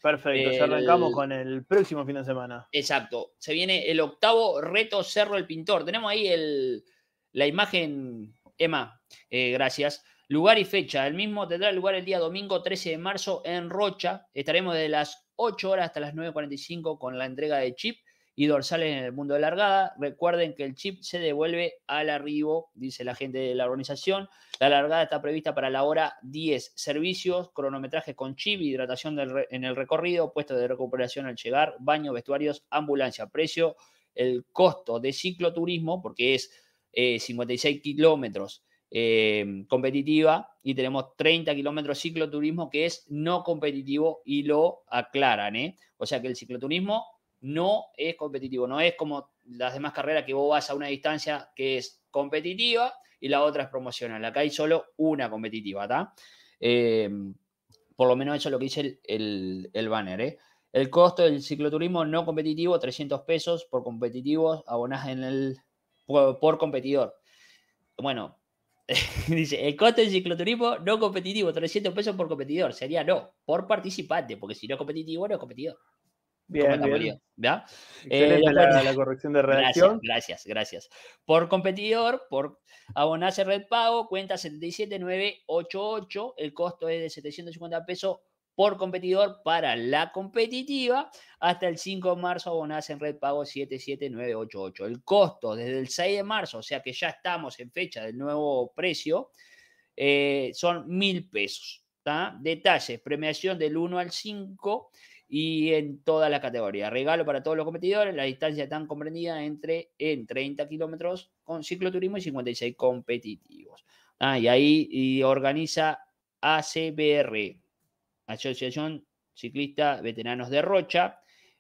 Perfecto, ya arrancamos con el próximo fin de semana. Exacto. Se viene el octavo reto Cerro el Pintor. Tenemos ahí el, la imagen, Emma, eh, gracias. Lugar y fecha. El mismo tendrá lugar el día domingo trece de marzo en Rocha. Estaremos desde las ocho horas hasta las nueve cuarenta y cinco con la entrega de chip y dorsales en el mundo de largada. Recuerden que el chip se devuelve al arribo, dice la gente de la organización. La largada está prevista para la hora diez. Servicios, cronometraje con chip, hidratación del re, en el recorrido, puesto de recuperación al llegar, baño, vestuarios, ambulancia. Precio, el costo de cicloturismo, porque es eh, cincuenta y seis kilómetros eh, competitiva, y tenemos treinta kilómetros cicloturismo, que es no competitivo, y lo aclaran, ¿eh? O sea que el cicloturismo no es competitivo, no es como las demás carreras que vos vas a una distancia que es competitiva y la otra es promocional. Acá hay solo una competitiva, ¿tá? Eh, por lo menos eso es lo que dice el, el, el banner, ¿eh? El costo del cicloturismo no competitivo, trescientos pesos por competitivo, abonás en el, por, por competidor. Bueno, dice, el costo del cicloturismo no competitivo, trescientos pesos por competidor. Sería no, por participante, porque si no es competitivo, no es competidor. Bien, bien. ¿Ya? Excelente eh, la, la corrección de redacción. Gracias, gracias, gracias. Por competidor, por abonarse Red Pago, cuenta setenta y siete mil novecientos ochenta y ocho. El costo es de setecientos cincuenta pesos por competidor para la competitiva. Hasta el cinco de marzo abonarse en Red Pago setenta y siete mil novecientos ochenta y ocho. El costo desde el seis de marzo, o sea que ya estamos en fecha del nuevo precio, eh, son mil pesos. ¿Tá? Detalles, premiación del uno al cinco y en toda la categoría. Regalo para todos los competidores. La distancia está comprendida entre en treinta kilómetros con cicloturismo y cincuenta y seis competitivos. Ah, y ahí y organiza A C B R, Asociación Ciclista Veteranos de Rocha.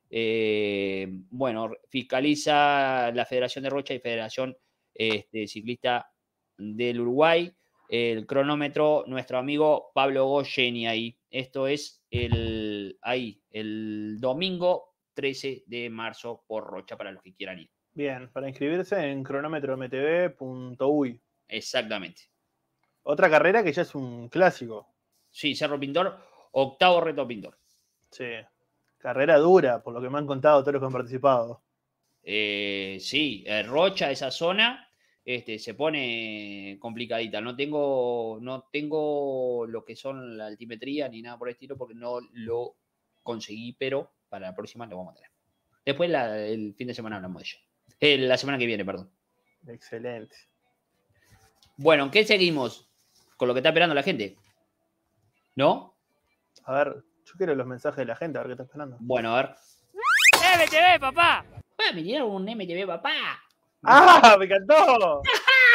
Eh, bueno, fiscaliza la Federación de Rocha y Federación este, Ciclista del Uruguay. El cronómetro, nuestro amigo Pablo Goyeni ahí. Esto es el ahí, el domingo trece de marzo por Rocha para los que quieran ir. Bien, para inscribirse en cronómetro m t v punto u y. Exactamente. Otra carrera que ya es un clásico. Sí, Cerro Pintor, octavo reto Pintor. Sí, carrera dura, por lo que me han contado todos los que han participado. Eh, sí, Rocha, esa zona, este, se pone complicadita. No tengo, no tengo lo que son la altimetría ni nada por el estilo porque no lo conseguí, pero para la próxima lo vamos a tener. Después la, el fin de semana hablamos de ello. Eh, la semana que viene, perdón. Excelente. Bueno, ¿qué seguimos? Con lo que está esperando la gente. ¿No? A ver, yo quiero los mensajes de la gente, a ver qué está esperando. Bueno, a ver. ¡M T V, papá! Ah, me dieron un M T V, papá. ¡Ah, me encantó!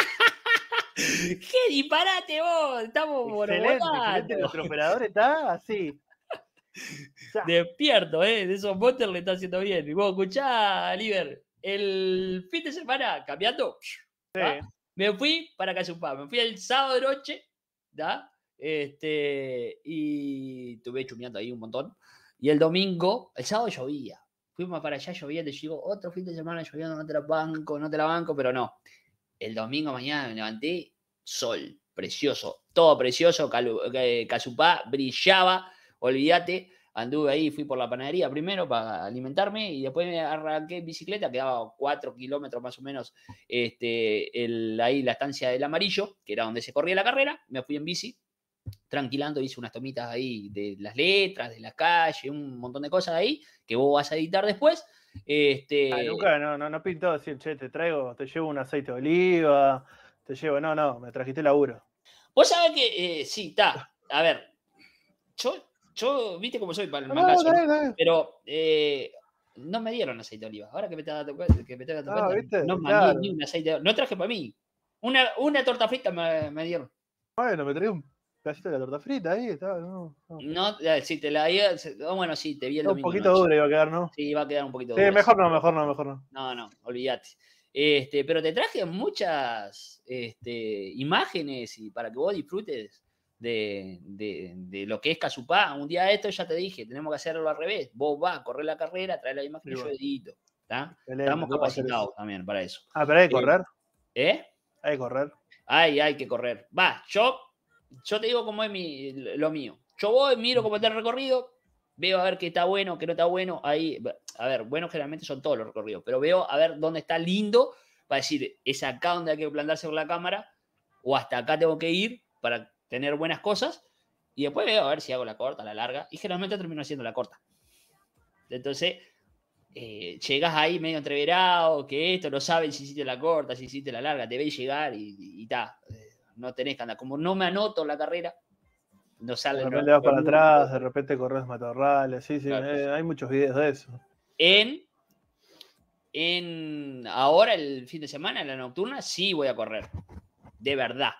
¡Qué disparate vos! Estamos Excelente, excelente. Nuestro operador está así. Despierto, ¿eh? De esos monsters le está haciendo bien. Y vos escuchá, Liber, el fin de semana, cambiando, Sí. me fui para Casupá. Me fui el sábado de noche, ¿da? Este, y estuve chumeando ahí un montón. Y el domingo, el sábado llovía. Fuimos para allá lloviendo y llegó otro fin de semana lloviendo, no te la banco, no te la banco, pero no. El domingo mañana me levanté, sol, precioso, todo precioso, Casupá brillaba, olvídate, anduve ahí, fui por la panadería primero para alimentarme y después me arranqué en bicicleta, quedaba cuatro kilómetros más o menos este, el, ahí la estancia del Amarillo, que era donde se corría la carrera, me fui en bici, tranquilando, hice unas tomitas ahí de las letras, de la calle, un montón de cosas ahí que vos vas a editar después. Este... Ah, nunca, no, no, no pintó decir, che, te traigo, te llevo un aceite de oliva, te llevo, no, no, me trajiste laburo. Vos sabés que, eh, sí, está, a ver, yo, yo, viste cómo soy para el No, mangazo, no, no, no. pero eh, no me dieron aceite de oliva, ahora que me estás dando cuenta, que me estás dando Ah, cuenta, ¿viste? no me Claro. ni un aceite de oliva, no traje para mí, una, una torta frita me, me dieron. Bueno, me traí un pedacito de la torta frita ahí, estaba, no, no. No, eh, si te la di, oh, bueno, sí, te vi el Un domingo. poquito noche. dura iba a quedar, ¿no? Sí, va a quedar un poquito Sí, dura. mejor no, mejor no, mejor no. No, no, olvídate. Este, pero te traje muchas este, imágenes y para que vos disfrutes de, de, de lo que es Casupá. Un día de esto ya te dije, tenemos que hacerlo al revés. Vos vas a correr la carrera, traes la imagen y yo edito. ¿Tá? Estamos capacitados también para eso. Ah, pero hay que Eh, correr. ¿Eh? Hay que correr. Ay, hay que correr. Va, yo, yo te digo cómo es mi, lo mío. Yo voy, miro cómo está el recorrido, veo a ver qué está bueno, qué no está bueno. Ahí, a ver, bueno, generalmente son todos los recorridos, pero veo a ver dónde está lindo para decir, es acá donde hay que plantarse con la cámara o hasta acá tengo que ir para tener buenas cosas. Y después veo a ver si hago la corta, la larga. Y generalmente termino haciendo la corta. Entonces, eh, llegas ahí medio entreverado, que esto, no saben si hiciste la corta, si hiciste la larga, te ves llegar y ta. No tenés que andar. Como no me anoto en la carrera, no sale. De repente vas para atrás, de repente corres matorrales. Sí, sí, Claro. eh, hay muchos videos de eso. En, en ahora, el fin de semana, en la nocturna, sí voy a correr. De verdad.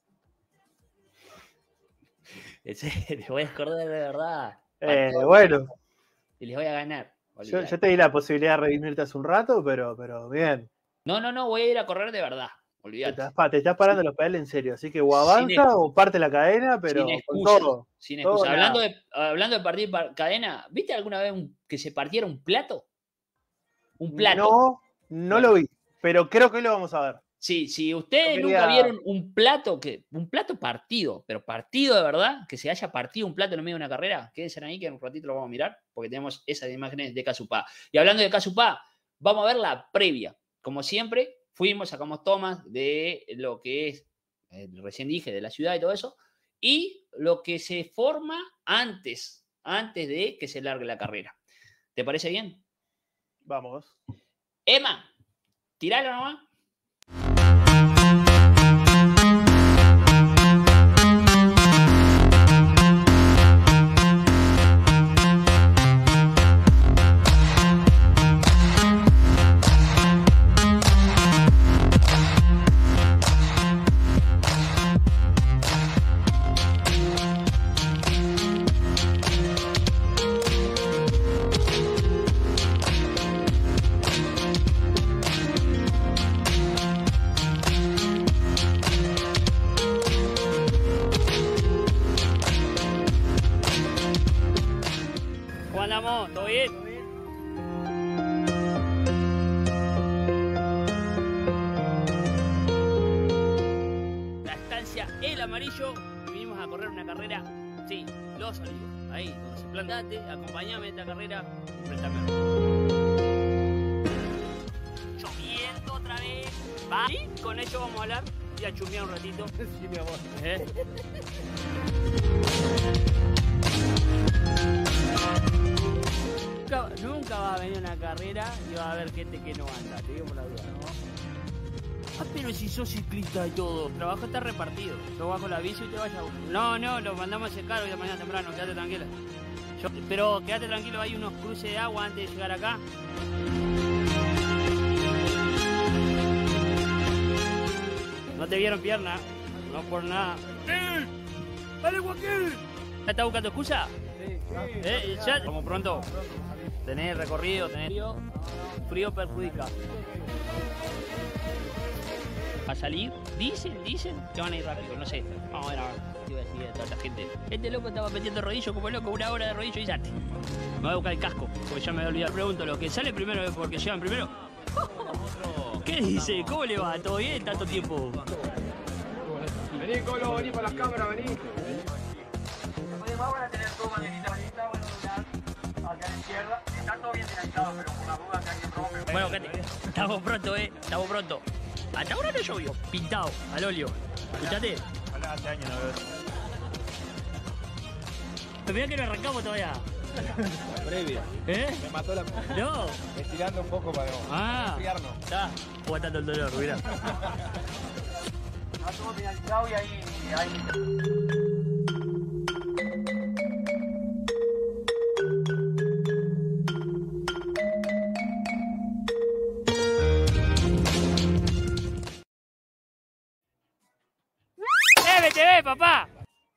En serio, voy a correr de verdad. Eh, bueno, Y les voy a ganar. yo, yo te di la posibilidad de redimirte hace un rato, pero, pero bien. No, no, no, voy a ir a correr de verdad. Te Olvídate. estás, pa- te estás parando los pedales en serio, así que o avanza o parte la cadena, pero Sin con excusa. todo. Sin todo excusa. nada. Hablando de, hablando de partir par- cadena, ¿viste alguna vez un- que se partiera un plato? Un plato. No, no Bueno. lo vi, pero creo que hoy lo vamos a ver. Sí, si ustedes Yo nunca quería- vieron un plato, que, un plato partido, pero partido de verdad, que se haya partido un plato en el medio de una carrera, quédense ahí que en un ratito lo vamos a mirar, porque tenemos esas imágenes de Casupá. Y hablando de Casupá, vamos a ver la previa. Como siempre, fuimos, sacamos tomas de lo que es, eh, recién dije, de la ciudad y todo eso, y lo que se forma antes, antes de que se largue la carrera. ¿Te parece bien? Vamos. Emma, tiralo nomás. ¿Cómo andamos? ¿Todo bien? La estancia El Amarillo. Vinimos a correr una carrera. Sí, Los Olivos. Ahí, donde se plantate, acompañame en esta carrera. Préstame. Lloviendo otra vez. ¿Va? Y con ello vamos a hablar y a chumear un ratito. Sí, mi amor. ¿Eh? Nunca, nunca va a venir una carrera y va a haber gente que no anda, te digo por la duda, ¿no? Ah, pero si sos ciclista y todo. El trabajo está repartido. Yo bajo la bici y te vayas. No, no, lo mandamos a secar hoy de mañana temprano, quédate tranquila. Yo- pero quédate tranquilo, hay unos cruces de agua antes de llegar acá. No te vieron pierna, no por nada. ¡Eh! ¡Dale, Joaquín! ¿Ya estás buscando excusa? ¿Eh? ¿Ya? Como pronto. Tenés recorrido, tenés frío. Frío perjudica. A salir, dicen, dicen que van a ir rápido, no sé. Vamos a ver, a ver. ¿Qué iba a decir a toda esta gente? Este loco estaba metiendo rodillo como loco, una hora de rodillo y ya. Me voy a buscar el casco, porque ya me voy a olvidar. Pregunto, ¿lo que sale primero es porque llevan primero? ¿Qué dice? ¿Cómo le va? ¿Todo bien? ¿Tanto tiempo? Vení, Colo, vení para las cámaras, vení. Van a tener todo banderita, banderita, bueno, hacia la izquierda. Está todo bien finalizado, pero por la duda que alguien rompe. Bueno, gente, estamos pronto, eh. Estamos pronto. Hasta ahora no llovió. Pintado, al óleo. ¿Escuchaste? Ojalá hace años, no veo. Mirá que no arrancamos todavía. Previa. ¿Eh? Me mató la. No. Estirando un poco para Ah. enfriarnos. Está. Aguantando el dolor, mirá. Está todo finalizado y ahí. ahí. ¡Eh, B T V, papá!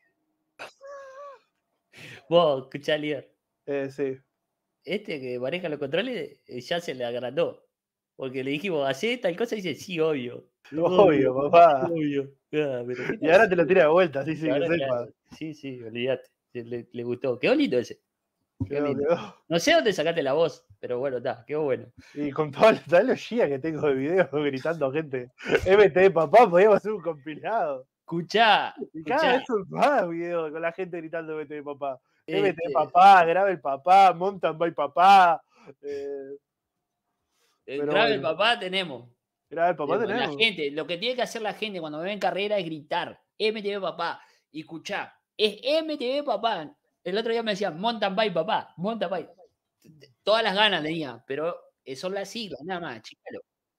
Vos, escuchá, líder. Eh, sí. Este que maneja los controles eh, ya se le agrandó. Porque le dijimos, hacé tal cosa y dice, sí, obvio. Obvio, papá. Obvio. Ah, pero ¿qué Y ahora te lo tira de vuelta, así sí Y que ahora, sepa. claro, sí, sí, olvídate. Le, le gustó. Quedó lindo ese. Quedó Quedó- lindo. quedó. No sé dónde sacaste la voz, pero bueno, está, quedó bueno. Y con todos los, ¿sabes los gigas que tengo de videos gritando a gente? M T, papá, podíamos hacer un compilado. Escuchá, Y cada escuchá. vez son más videos con la gente gritando M T V papá. Este, M T V papá, grave el papá, mountain bike papá. Eh, el pero grave el bueno, papá tenemos. grave el papá La tenemos. gente, lo que tiene que hacer la gente cuando ve en carrera es gritar M T V papá. Y escuchá, es M T V papá. El otro día me decían mountain bike papá, mountain bike. Todas las ganas tenía, pero son las siglas, nada más, chicalo.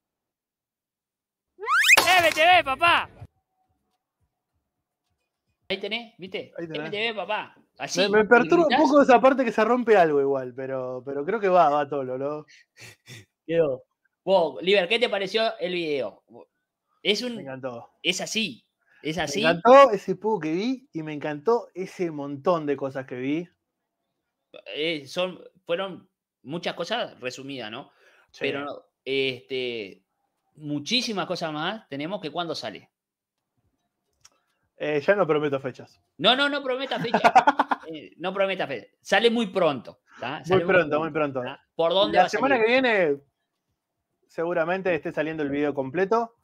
M T V, papá. Ahí tenés, ¿viste? Ahí tenés. M T V papá. Así. Me, me perturba un gritás, poco esa parte que se rompe algo igual, pero, pero creo que va, va todo, ¿no? quedó. Vos, Liber, ¿qué te pareció el video? Es Me un. encantó. Es así. Es Me así. encantó ese poco que vi y me encantó ese montón de cosas que vi. Eh, son, fueron muchas cosas resumidas, ¿no? Sí. Pero este, muchísimas cosas más tenemos que cuando sale. Eh, ya no prometo fechas. No, no, no prometa fecha. eh, no prometa fecha. Sale muy pronto. ¿tá? Sale Muy pronto, muy pronto. ¿tá? ¿Por dónde va La a semana salir? que viene seguramente esté saliendo el video completo.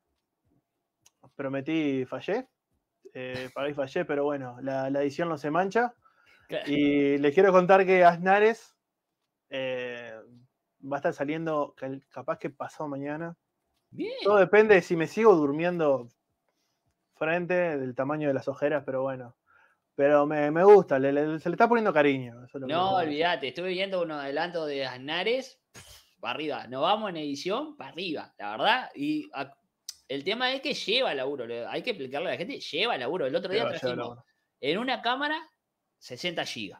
Prometí, fallé. Eh, para ahí fallé, pero bueno, la, la edición no se mancha. Y les quiero contar que Aznares eh, va a estar saliendo capaz que pasado mañana. Bien. Todo depende de si me sigo durmiendo frente, del tamaño de las ojeras, pero bueno. Pero me, me gusta, le, le, se le está poniendo cariño. Eso es lo que No, puedo olvídate, estuve viendo unos adelantos de Aznares, para arriba. Nos vamos en edición, para arriba, la verdad. Y a, el tema es que lleva laburo, hay que explicarle a la gente, lleva laburo. El otro día Lleva, trajimos lleva en una cámara sesenta gigas.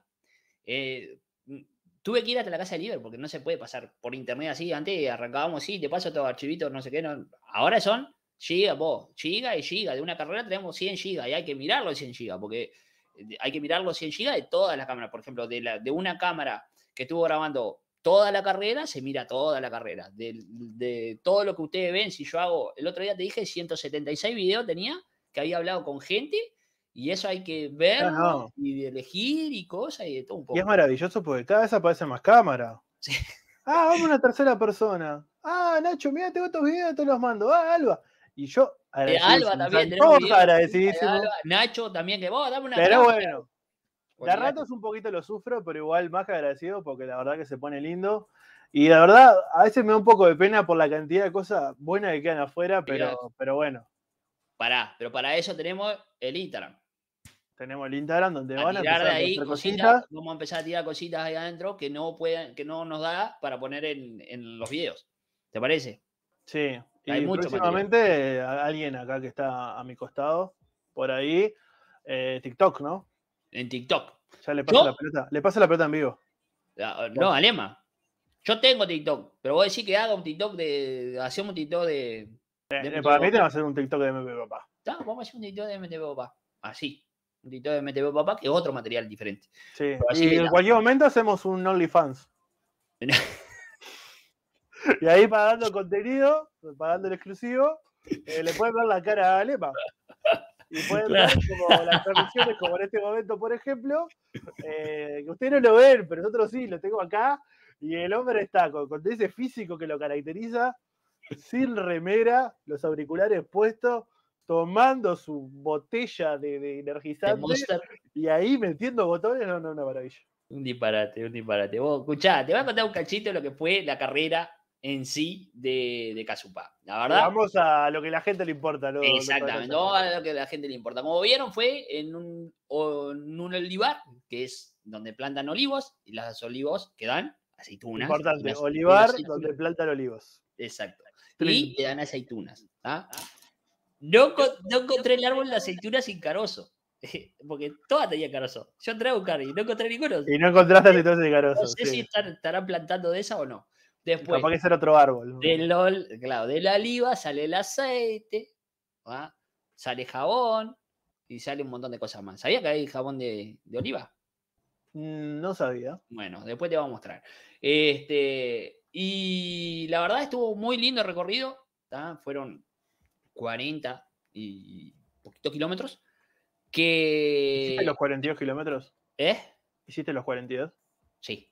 Eh, tuve que ir hasta la casa de Liber porque no se puede pasar por internet así. Antes arrancábamos, sí, te paso estos archivitos, no sé qué. No. Ahora son gigas, vos, giga y giga. De una carrera tenemos cien gigas y hay que mirarlo cien gigas porque hay que mirar los cien gigas de todas las cámaras. Por ejemplo, de, la, de una cámara que estuvo grabando toda la carrera, se mira toda la carrera. De, de todo lo que ustedes ven, si yo hago, el otro día te dije, ciento setenta y seis videos tenía, que había hablado con gente, y eso hay que verlo, no, no. y de elegir, y cosas, y de todo un poco. Y es maravilloso porque cada vez aparece más cámara. Sí. Ah, vamos a una tercera persona. Ah, Nacho, mira, tengo estos videos, te los mando. Ah, Alba. Y yo, Eh, Alba también, tenemos todos videos, agradecidísimos. Alba, Nacho también, que vos, dame una Pero cámara. bueno, de a ratos un poquito lo sufro, pero igual más que agradecido porque la verdad que se pone lindo. Y la verdad, a veces me da un poco de pena por la cantidad de cosas buenas que quedan afuera, pero, pero bueno. Pará, pero para eso tenemos el Instagram. Tenemos el Instagram donde a van a tirar empezar de ahí a hacer cositas, cositas. vamos a empezar a tirar cositas ahí adentro que no pueden, que no nos da para poner en, en los videos. ¿Te parece? Sí. Hay y mucho próximamente material. Alguien acá que está a mi costado, por ahí, eh, TikTok, ¿no? En TikTok. Ya le paso ¿Yo? la pelota. Le paso la pelota en vivo. No, Alema. Yo tengo TikTok, pero vos decís que haga un TikTok de. Hacemos un TikTok de. Eh, de para mí te va a hacer un TikTok de M P papá. No, vamos a hacer un TikTok de M T V papá. Así. Un TikTok de M T V papá, que es otro material diferente. Sí. Así Y en la... cualquier momento hacemos un OnlyFans. Y ahí pagando contenido, pagando el exclusivo, eh, le pueden ver la cara a Alema. Y pueden Claro. ver como las transmisiones, como en este momento, por ejemplo, eh, que ustedes no lo ven, pero nosotros sí, lo tengo acá. Y el hombre está con, con ese físico que lo caracteriza, sin remera, los auriculares puestos, tomando su botella de, de energizante y ahí metiendo botones, no, no, una maravilla. Un disparate, un disparate. Vos, escuchá, te voy a contar un cachito de lo que fue la carrera en sí de, de Casupá. La verdad. Vamos a lo que a la gente le importa. Lo, Exactamente, no a lo que a la gente le importa. Como vieron, fue en un, en un olivar, que es donde plantan olivos, y las olivos que dan aceitunas. Importante, las, olivar aceitunas. donde plantan olivos. Exacto. Y le dan aceitunas. ¿ah? No, no encontré el árbol de aceitunas sin carozo. Porque todas tenían carozo. Yo entré a buscar y no encontré ninguno. Y no encontraste aceitunas de carozo. No sé sí. si están, estarán plantando de esa o no. Después, capaz que ser otro árbol. Del, claro, de la oliva sale el aceite, ¿va? Sale jabón y sale un montón de cosas más. ¿Sabía que hay jabón de, de oliva? Mm, no sabía. Bueno, después te voy a mostrar. Este, y la verdad estuvo muy lindo el recorrido. ¿tá? Fueron cuarenta y poquitos kilómetros. Que... ¿Hiciste los cuarenta y dos kilómetros? ¿Eh? ¿Hiciste los cuarenta y dos? Sí.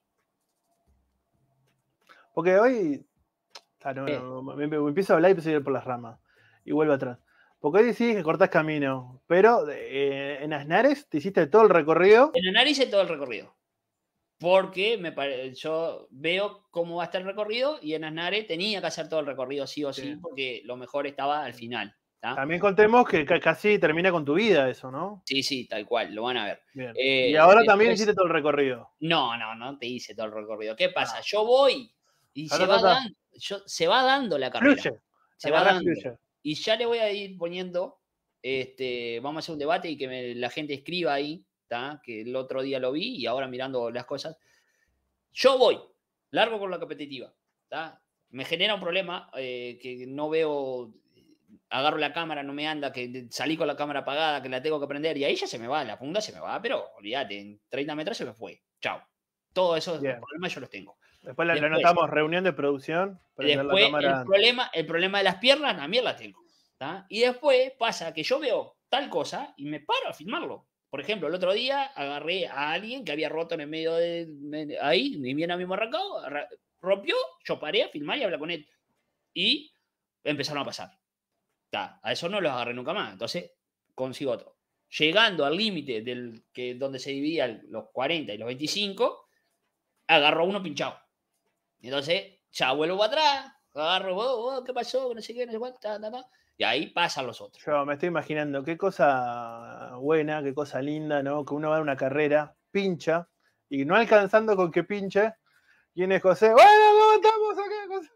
Porque hoy. Ah, no, no, me, me empiezo a hablar y empiezo a ir por las ramas. Y vuelvo atrás. Porque hoy decís que cortás camino, pero eh, en Aznares te hiciste todo el recorrido. En Aznares hice todo el recorrido. Porque me pare... yo veo cómo va a estar el recorrido y en Aznares tenía que hacer todo el recorrido sí o sí, sí porque lo mejor estaba al final. ¿tá? También contemos que casi termina con tu vida eso, ¿no? Sí, sí, tal cual, lo van a ver. Eh, y ahora después... también hiciste todo el recorrido. No, no, no te hice todo el recorrido. ¿Qué pasa? Ah. Yo voy y se va, dando, yo, se va dando la carrera. Fluye. Se va dando. Fluye. Y ya le voy a ir poniendo, este, vamos a hacer un debate y que me, la gente escriba ahí, ¿tá? Que el otro día lo vi y ahora mirando las cosas. Yo voy, largo con la competitiva, ¿tá? Me genera un problema eh, que no veo, agarro la cámara, no me anda, que salí con la cámara apagada, que la tengo que prender y ahí ya se me va, la punta se me va, pero olvídate, en treinta metros se me fue, chao. Todos esos Bien. problemas yo los tengo. Después la anotamos, reunión de producción. Después, la cámara... el, problema, el problema de las piernas también la tengo. ¿tá? Y después pasa que yo veo tal cosa y me paro a filmarlo. Por ejemplo, el otro día agarré a alguien que había roto en el medio de ahí, ni bien a mismo arrancado, rompió, yo paré a filmar y a hablar con él. Y empezaron a pasar. ¿tá? A eso no los agarré nunca más. Entonces, consigo otro. Llegando al límite del que donde se dividían los cuarenta y los veinticinco, agarro uno pinchado. Entonces, ya vuelvo para atrás, agarro, oh, oh, ¿qué pasó? No sé qué, no sé cuánto, ta, ta, ta. Y ahí pasan los otros. Yo me estoy imaginando qué cosa buena, qué cosa linda, ¿no? Que uno va a una carrera, pincha, y no alcanzando con que pinche, viene José, bueno, ¿cómo estamos acá?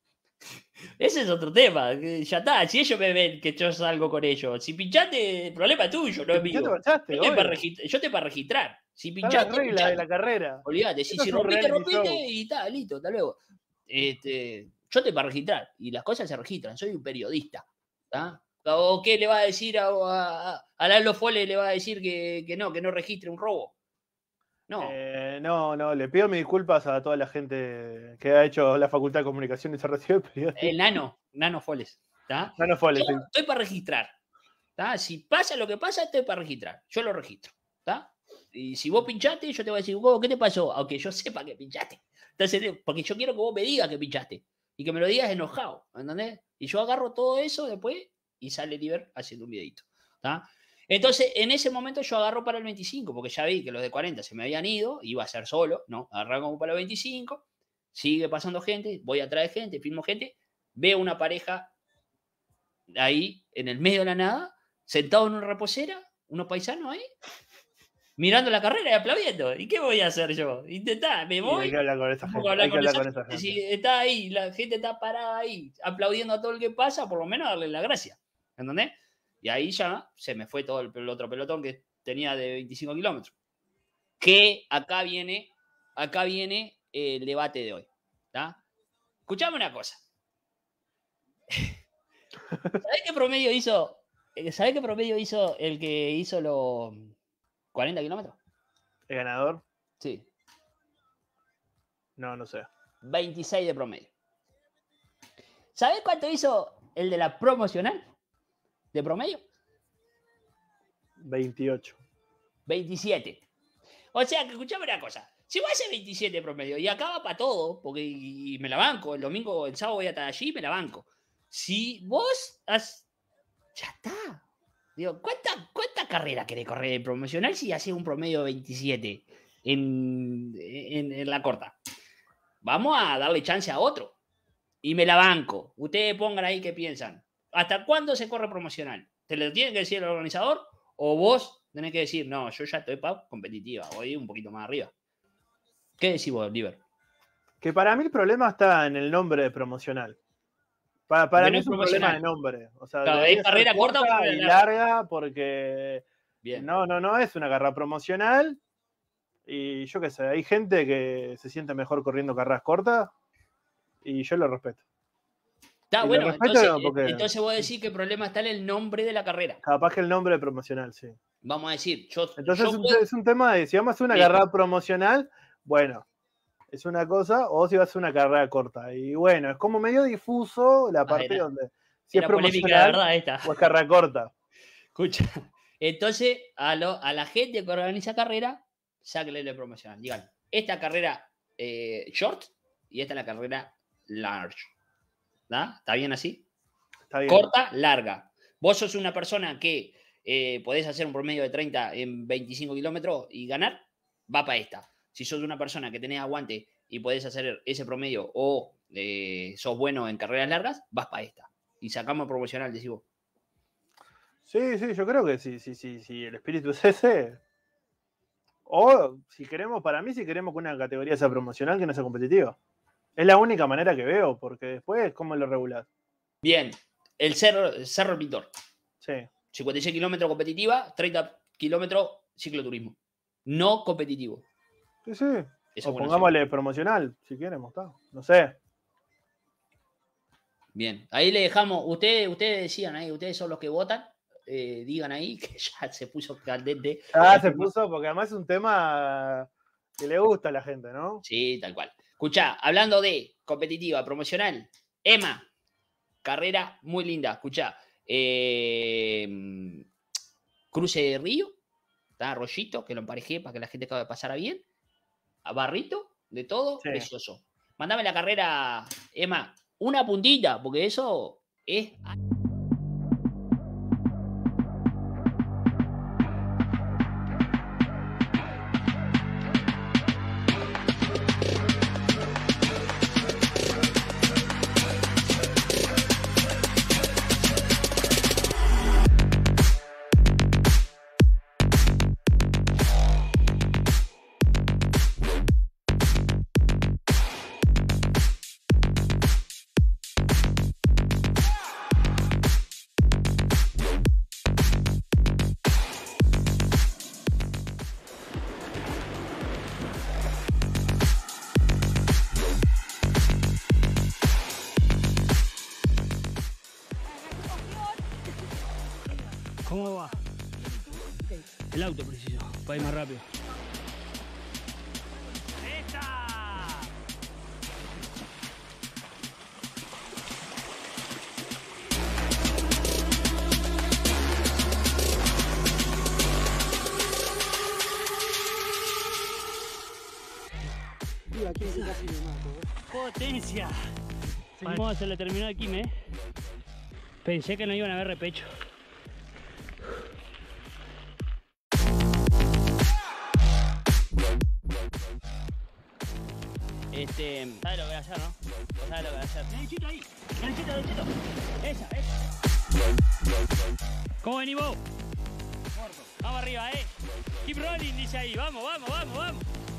Ese es otro tema, ya está, si ellos me ven que yo salgo con ellos, si pinchaste, el problema es tuyo, no es mío. Yo te para registrar, yo te para registrar. Si pinchaste, la regla de la carrera. Olvídate, si, si rompiste, rompiste y está, listo, hasta luego. Este, yo te para registrar y las cosas se registran, soy un periodista. ¿tá? ¿O qué le va a decir a, a, a Lalo Fole? ¿Le va a decir que, que no, que no registre un robo? No. Eh, no, no, le pido mis disculpas a toda la gente que ha hecho la Facultad de Comunicación y Desarrollo Periodístico. El Nano, Nano Foles. ¿tá? Nano Foles, yo sí. Estoy para registrar. ¿tá? Si pasa lo que pasa, estoy para registrar. Yo lo registro. ¿tá? Y si vos pinchaste, yo te voy a decir, ¿qué te pasó? Aunque yo sepa que pinchaste. Entonces, porque yo quiero que vos me digas que pinchaste. Y que me lo digas enojado. ¿Entendés? Y yo agarro todo eso después y sale Liber haciendo un videito. ¿tá? Entonces, en ese momento yo agarro para el veinticinco, porque ya vi que los de cuarenta se me habían ido, iba a ser solo, ¿no? Agarro como para el veinticinco, sigue pasando gente, voy a traer gente, filmo gente, veo una pareja ahí, en el medio de la nada, sentado en una reposera, unos paisanos ahí, mirando la carrera y aplaudiendo. ¿Y qué voy a hacer yo? Intentar, me voy. Hay que hablar con esa gente. Hay que hablar con esa gente. Si está ahí, la gente está parada ahí, aplaudiendo a todo el que pasa, por lo menos darle la gracia. ¿Entendés? Y ahí ya se me fue todo el, el otro pelotón que tenía de veinticinco kilómetros. Que acá viene, acá viene el debate de hoy. ¿tá? Escuchame una cosa. ¿Sabés qué promedio hizo? ¿Sabés qué promedio hizo el que hizo los cuarenta kilómetros? ¿El ganador? Sí. No, no sé. veintiséis de promedio. ¿Sabés cuánto hizo el de la promocional? ¿De promedio? veintiocho. veintisiete. O sea, que escuchame una cosa. Si vos haces veintisiete de promedio y acaba para todo, porque y me la banco, el domingo, el sábado voy a estar allí, me la banco. Si vos has... Ya está. Digo, ¿cuánta, cuánta carrera querés correr en promocional si haces un promedio de veintisiete en, en, en la corta? Vamos a darle chance a otro. Y me la banco. Ustedes pongan ahí qué piensan. ¿Hasta cuándo se corre promocional? ¿Te lo tiene que decir el organizador? ¿O vos tenés que decir, no, yo ya estoy para competitiva, voy un poquito más arriba? ¿Qué decís vos, Liber? Que para mí el problema está en el nombre de promocional. Para, para mí es un problema de nombre. O sea, claro, ¿es carrera corta o carrera y larga? Porque Bien. no, no, no es una carrera promocional. Y yo qué sé, hay gente que se siente mejor corriendo carreras cortas y yo lo respeto. Está bueno, entonces, porque... entonces voy a decir que el problema está en el nombre de la carrera. Capaz que el nombre promocional, sí. Vamos a decir, yo... Entonces yo es, un, puedo... es un tema de, si vamos a hacer una Bien. carrera promocional, bueno, es una cosa, o si vas a hacer una carrera corta. Y bueno, es como medio difuso la parte ah, era, donde... Si es promocional verdad, esta. o es carrera corta. Escucha, entonces a, lo, a la gente que organiza carrera, sáquenle el promocional. Digan, esta carrera eh, short y esta es la carrera large. ¿Da? ¿Está bien así? Está bien. Corta, larga. Vos sos una persona que eh, podés hacer un promedio de treinta en veinticinco kilómetros y ganar, va para esta. Si sos una persona que tenés aguante y podés hacer ese promedio o eh, sos bueno en carreras largas, vas para esta. Y sacamos promocional, decís vos. Sí, sí, yo creo que sí, sí, sí, sí, el espíritu es ese. O si queremos, para mí, si queremos que una categoría sea promocional, que no sea competitiva. Es la única manera que veo, porque después, ¿cómo lo regulás? Bien, el Cerro, Cerro El Pintor. Sí. cincuenta y seis kilómetros competitiva, treinta kilómetros cicloturismo. No competitivo. Sí, sí. Eso O bueno, pongámosle promocional, si queremos, está. No sé. Bien, ahí le dejamos, ustedes, ustedes decían ahí, ustedes son los que votan, eh, digan ahí que ya se puso caldente. Ah, se puso, porque además es un tema que le gusta a la gente, ¿no? Sí, tal cual. Escuchá, hablando de competitiva, promocional, Emma, carrera muy linda, escuchá. Eh, cruce de río, está Arroyito, que lo emparejé para que la gente pasara bien. A Barrito, de todo, Sí. precioso. Mandame la carrera, Emma, una puntita, porque eso es... ¿Cómo va? El auto preciso, para ir más rápido. ¡Esta! ¡Potencia! Seguimos hacia la terminal de Quime. Pensé que no iban a haber repecho. Este, ¿sabes lo que voy a hacer, no? ¿Vos sabés lo que voy a hacer? Derechito ahí, derechito, derechito. Esa, esa. ¿Cómo venís vos? Vamos arriba, eh. Keep rolling, dice ahí. Vamos, vamos, vamos, vamos.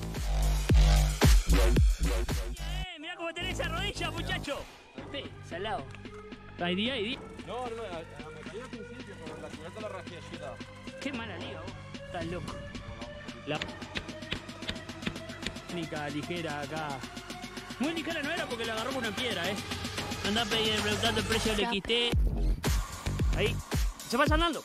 Eh, mirá cómo tenés esa rodilla, muchacho. Sí, salado. ¿Hay día, hay día? No, no, me cayó al principio, pero la cubierta la rajé. Qué mala liga vos. Estás loco. La técnica ligera acá. Muy ligera no era porque la agarró con una piedra, eh. Andá preguntando el precio del X T. Ahí. Se pasa andando.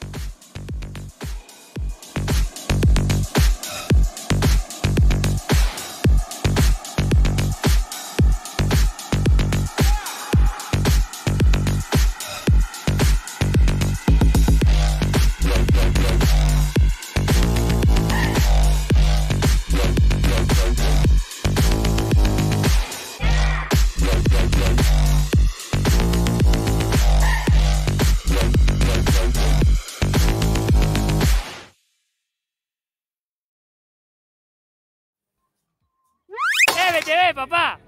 ¡Te ve, papá!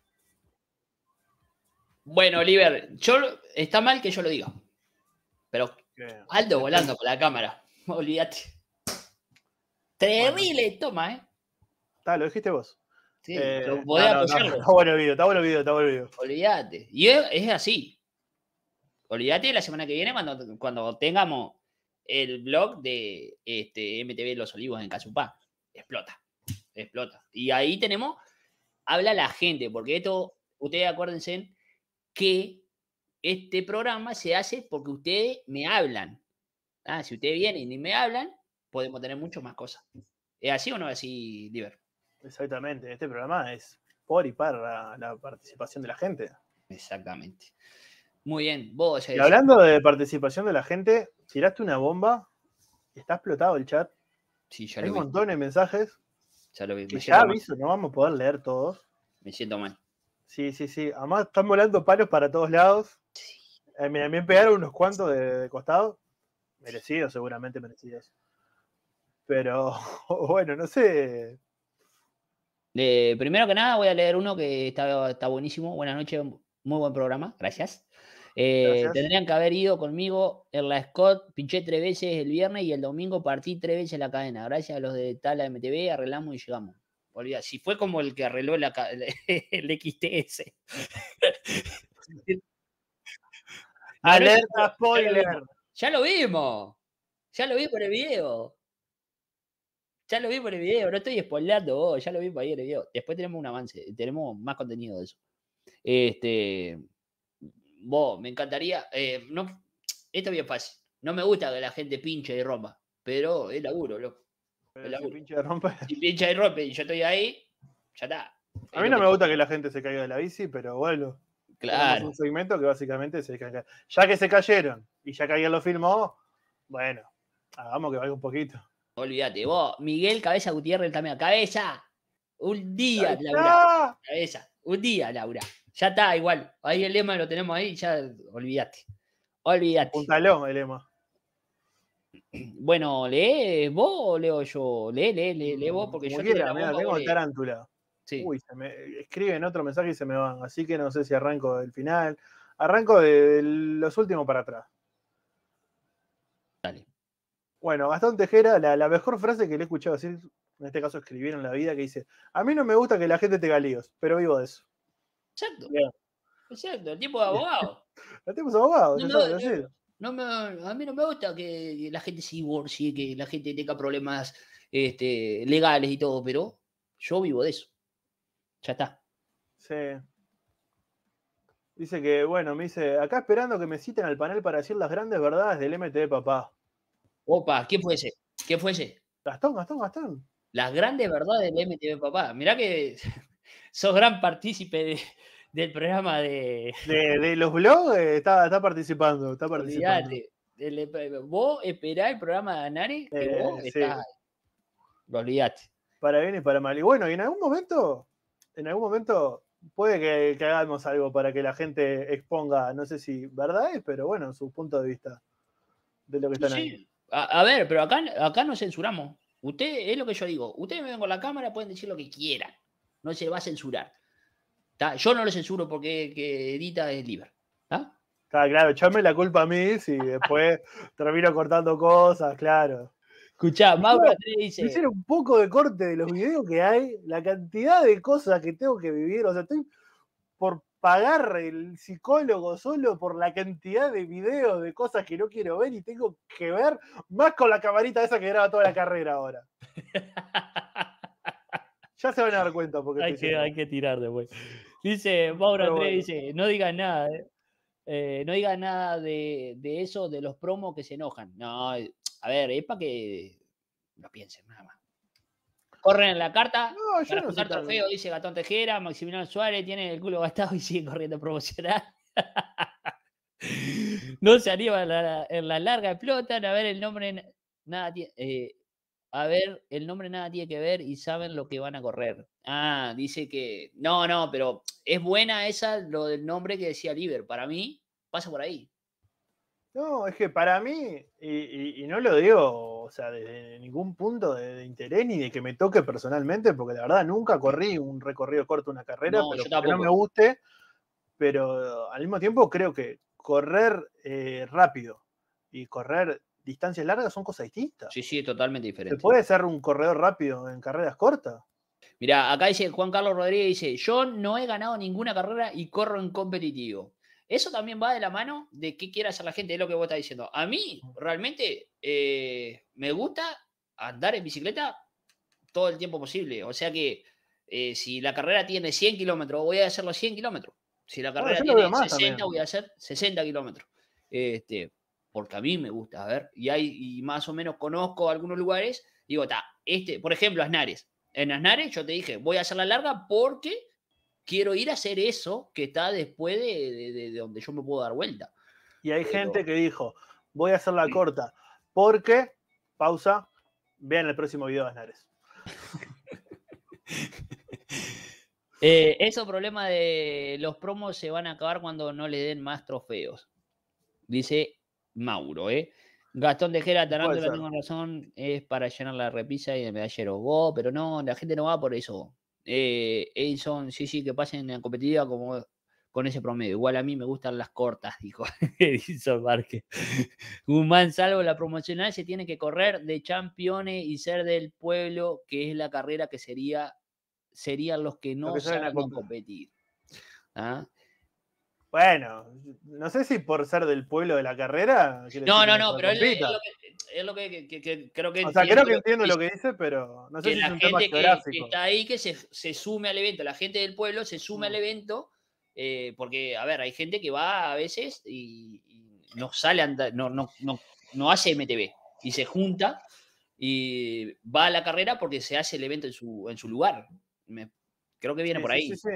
Bueno, Oliver, yo, está mal que yo lo diga. Pero ¿Qué? Aldo volando con la cámara. Olvídate. Terrible, toma, ¿eh? Está, lo dijiste vos. Sí, Eh, pero podés no, no, apoyarlo. no, está bueno el video, está bueno el video, está bueno el video. Olvídate. Y es, es así. Olvídate la semana que viene cuando, cuando tengamos el blog de este, M T V Los Olivos en Casupá. Explota. Explota. Y ahí tenemos... Habla la gente, porque esto, ustedes acuérdense que este programa se hace porque ustedes me hablan. Ah, si ustedes vienen y me hablan, podemos tener mucho más cosas. ¿Es así o no es así, Liber? Exactamente, este programa es por y para la participación de la gente. Exactamente. Muy bien, vos... Y hablando de participación de la gente, tiraste una bomba, está explotado el chat. Sí, ya Hay lo un vi. montón de mensajes Ya lo vi. que Me ya siento mal. aviso, no vamos a poder leer todos. Me siento mal. Sí, sí, sí. Además están volando palos para todos lados. Eh, me, me pegaron unos cuantos de, de costado. Merecidos, seguramente merecidos. Pero, bueno, no sé. Eh, primero que nada, voy a leer uno que está, está buenísimo. Buenas noches, muy buen programa, gracias. Eh, Gracias. Tendrían que haber ido conmigo en la Scott, pinché tres veces el viernes y el domingo partí tres veces la cadena. Gracias a los de Tala M T V arreglamos y llegamos. Olvida, si fue como el que arregló la, el X T S. No, Alerta no, spoiler. Ya lo vimos. Ya lo vi por el video. Ya lo vi por el video. No estoy spoileando vos. Ya lo vi por ahí en el video. Después tenemos un avance. Tenemos más contenido de eso. Este. Vos, me encantaría. Eh, no, esto es bien fácil. No me gusta que la gente pinche y rompa. Pero es laburo, loco. Pero Es si laburo. pinche rompe. Si pincha y rompe y yo estoy ahí, ya está. A mí no me gusta que la gente se caiga de la bici, pero bueno. Claro. Tenemos un segmento que básicamente se caiga. Ya que se cayeron y ya que alguien lo filmó, bueno, hagamos que valga un poquito. Olvídate, vos, Miguel Cabeza Gutiérrez también. Cabeza, un día, ¡Ahí Laura. está! Cabeza, un día, Laura. Ya está, igual. Ahí el lema lo tenemos ahí, ya olvídate. Olvídate. Puntalo, el lema. Bueno, ¿lee vos o leo yo? Lee, lee, lee, lee vos, porque Como yo quiera, la mira, bomba, tengo vos lee. tarántula. Sí. Uy, se me escriben otro mensaje y se me van. Así que no sé si arranco del final. Arranco de, de los últimos para atrás. Dale. Bueno, Gastón Tejera, la, la mejor frase que le he escuchado decir, en este caso escribir en la vida, que dice: a mí no me gusta que la gente tenga líos, pero vivo de eso. Exacto. Bien. Exacto, el tipo de abogado. El tipo es abogado, No, se no, sabe no, decir. no me, a mí no me gusta que la gente se divorcie, que la gente tenga problemas este, legales y todo, pero yo vivo de eso. Ya está. Sí. Dice que, bueno, me dice, acá esperando que me citen al panel para decir las grandes verdades del M T V Papá. Opa, ¿quién fue ese? ¿Quién fue ese? Gastón, Gastón, Gastón. Las grandes verdades del M T V Papá. Mirá que sos gran partícipe de, del programa de... De, de los blogs eh, está, está participando, está participando. Olvídate. El- vos esperá el programa de Anare, que Eh, vos sí. estás ahí. Olvídate. Para bien y para mal. Y bueno, y en algún momento, en algún momento puede que, que hagamos algo para que la gente exponga, no sé si verdades, pero bueno, su punto de vista de lo que están Sí, ahí. A, a ver, pero acá, acá no censuramos. Usted, es lo que yo digo. Ustedes me ven con la cámara, pueden decir lo que quieran. No se va a censurar. ¿Tá? Yo no lo censuro porque que edita es libre. ¿Tá? Claro, claro, echame la culpa a mí si después termino cortando cosas, claro. Escuchá, Mauro No, Andrés dice. Hicieron un poco de corte de los videos que hay, la cantidad de cosas que tengo que vivir. O sea, estoy por pagar el psicólogo solo por la cantidad de videos de cosas que no quiero ver y tengo que ver más con la camarita esa que graba toda la carrera ahora. Ya se van a dar cuenta porque Hay estoy que, hay que tirar después. Dice, Mauro Pero Andrés bueno. dice, no digan nada, eh. Eh, no digan nada de, de eso, de los promos que se enojan. No, a ver, es para que lo piensen, nada más. Corren en la carta No, yo para no juntar soy tan- trofeos, dice Gatón Tejera, Maximiliano Suárez tiene el culo gastado y sigue corriendo a promocionar. No se anima en la, en la larga, explotan, a ver el nombre, nada tiene, eh, a ver, el nombre nada tiene que ver y saben lo que van a correr. Ah, dice que, no, no, pero es buena esa, lo del nombre que decía Liber, para mí pasa por ahí. No, es que para mí, y, y- y no lo digo, o sea, desde ningún punto de, de interés ni de que me toque personalmente, porque la verdad nunca corrí un recorrido corto, una carrera, No, pero yo que no tampoco. me guste, pero al mismo tiempo creo que correr eh, rápido y correr distancias largas son cosas distintas. Sí, sí, totalmente ¿Se diferente. puede ser un corredor rápido en carreras cortas? Mirá, acá dice Juan Carlos Rodríguez, dice, yo no he ganado ninguna carrera y corro en competitivo. Eso también va de la mano de qué quiere hacer la gente, es lo que vos estás diciendo. A mí, realmente, eh, me gusta andar en bicicleta todo el tiempo posible. O sea que eh, si la carrera tiene cien kilómetros, voy a hacer los cien kilómetros. Si la Bueno, carrera yo lo veo tiene más sesenta, también. voy a hacer sesenta kilómetros. Este, porque a mí me gusta, a ver, y, hay, y más o menos conozco algunos lugares, digo, está, este, por ejemplo, Aznares. En Aznares yo te dije, voy a hacer la larga porque quiero ir a hacer eso que está después de, de, de- de donde yo me puedo dar vuelta. Y hay Pero- gente que dijo, voy a hacer la corta, porque, pausa, vean el próximo video de Aznares. Eh, esos problemas de los promos se van a acabar cuando no le den más trofeos. dice Mauro, ¿eh? Gastón Tejera, Puede Taranto, la ser. tengo razón, es para llenar la repisa y el medallero. Vos, pero no, la gente no va por eso. Eh, Edison, sí, sí, que pasen en la competitiva como con ese promedio. Igual a mí me gustan las cortas, dijo Edison Márquez. Guzmán, salvo la promocional, se tiene que correr de campeones y ser del pueblo, que es la carrera que sería, serían los que Lo no que salen a saben comp- competir. ¿Ah? Bueno, no sé si por ser del pueblo de la carrera. quiere No, decir no, que no, no pero es, es compita. lo que, es lo que, que- que creo que O sea, entiendo creo que lo entiendo dice, lo que dice, pero no sé que si es la un tema gente que, que geográfico. está ahí, que se, se sume al evento, la gente del pueblo se sume al Mm. evento, eh, porque, a ver, hay gente que va a veces y, y no sale, a andar- no, no, no, no hace M T B y se junta y va a la carrera porque se hace el evento en su, en su lugar. Me- creo que viene Sí, por sí, ahí. sí, sí.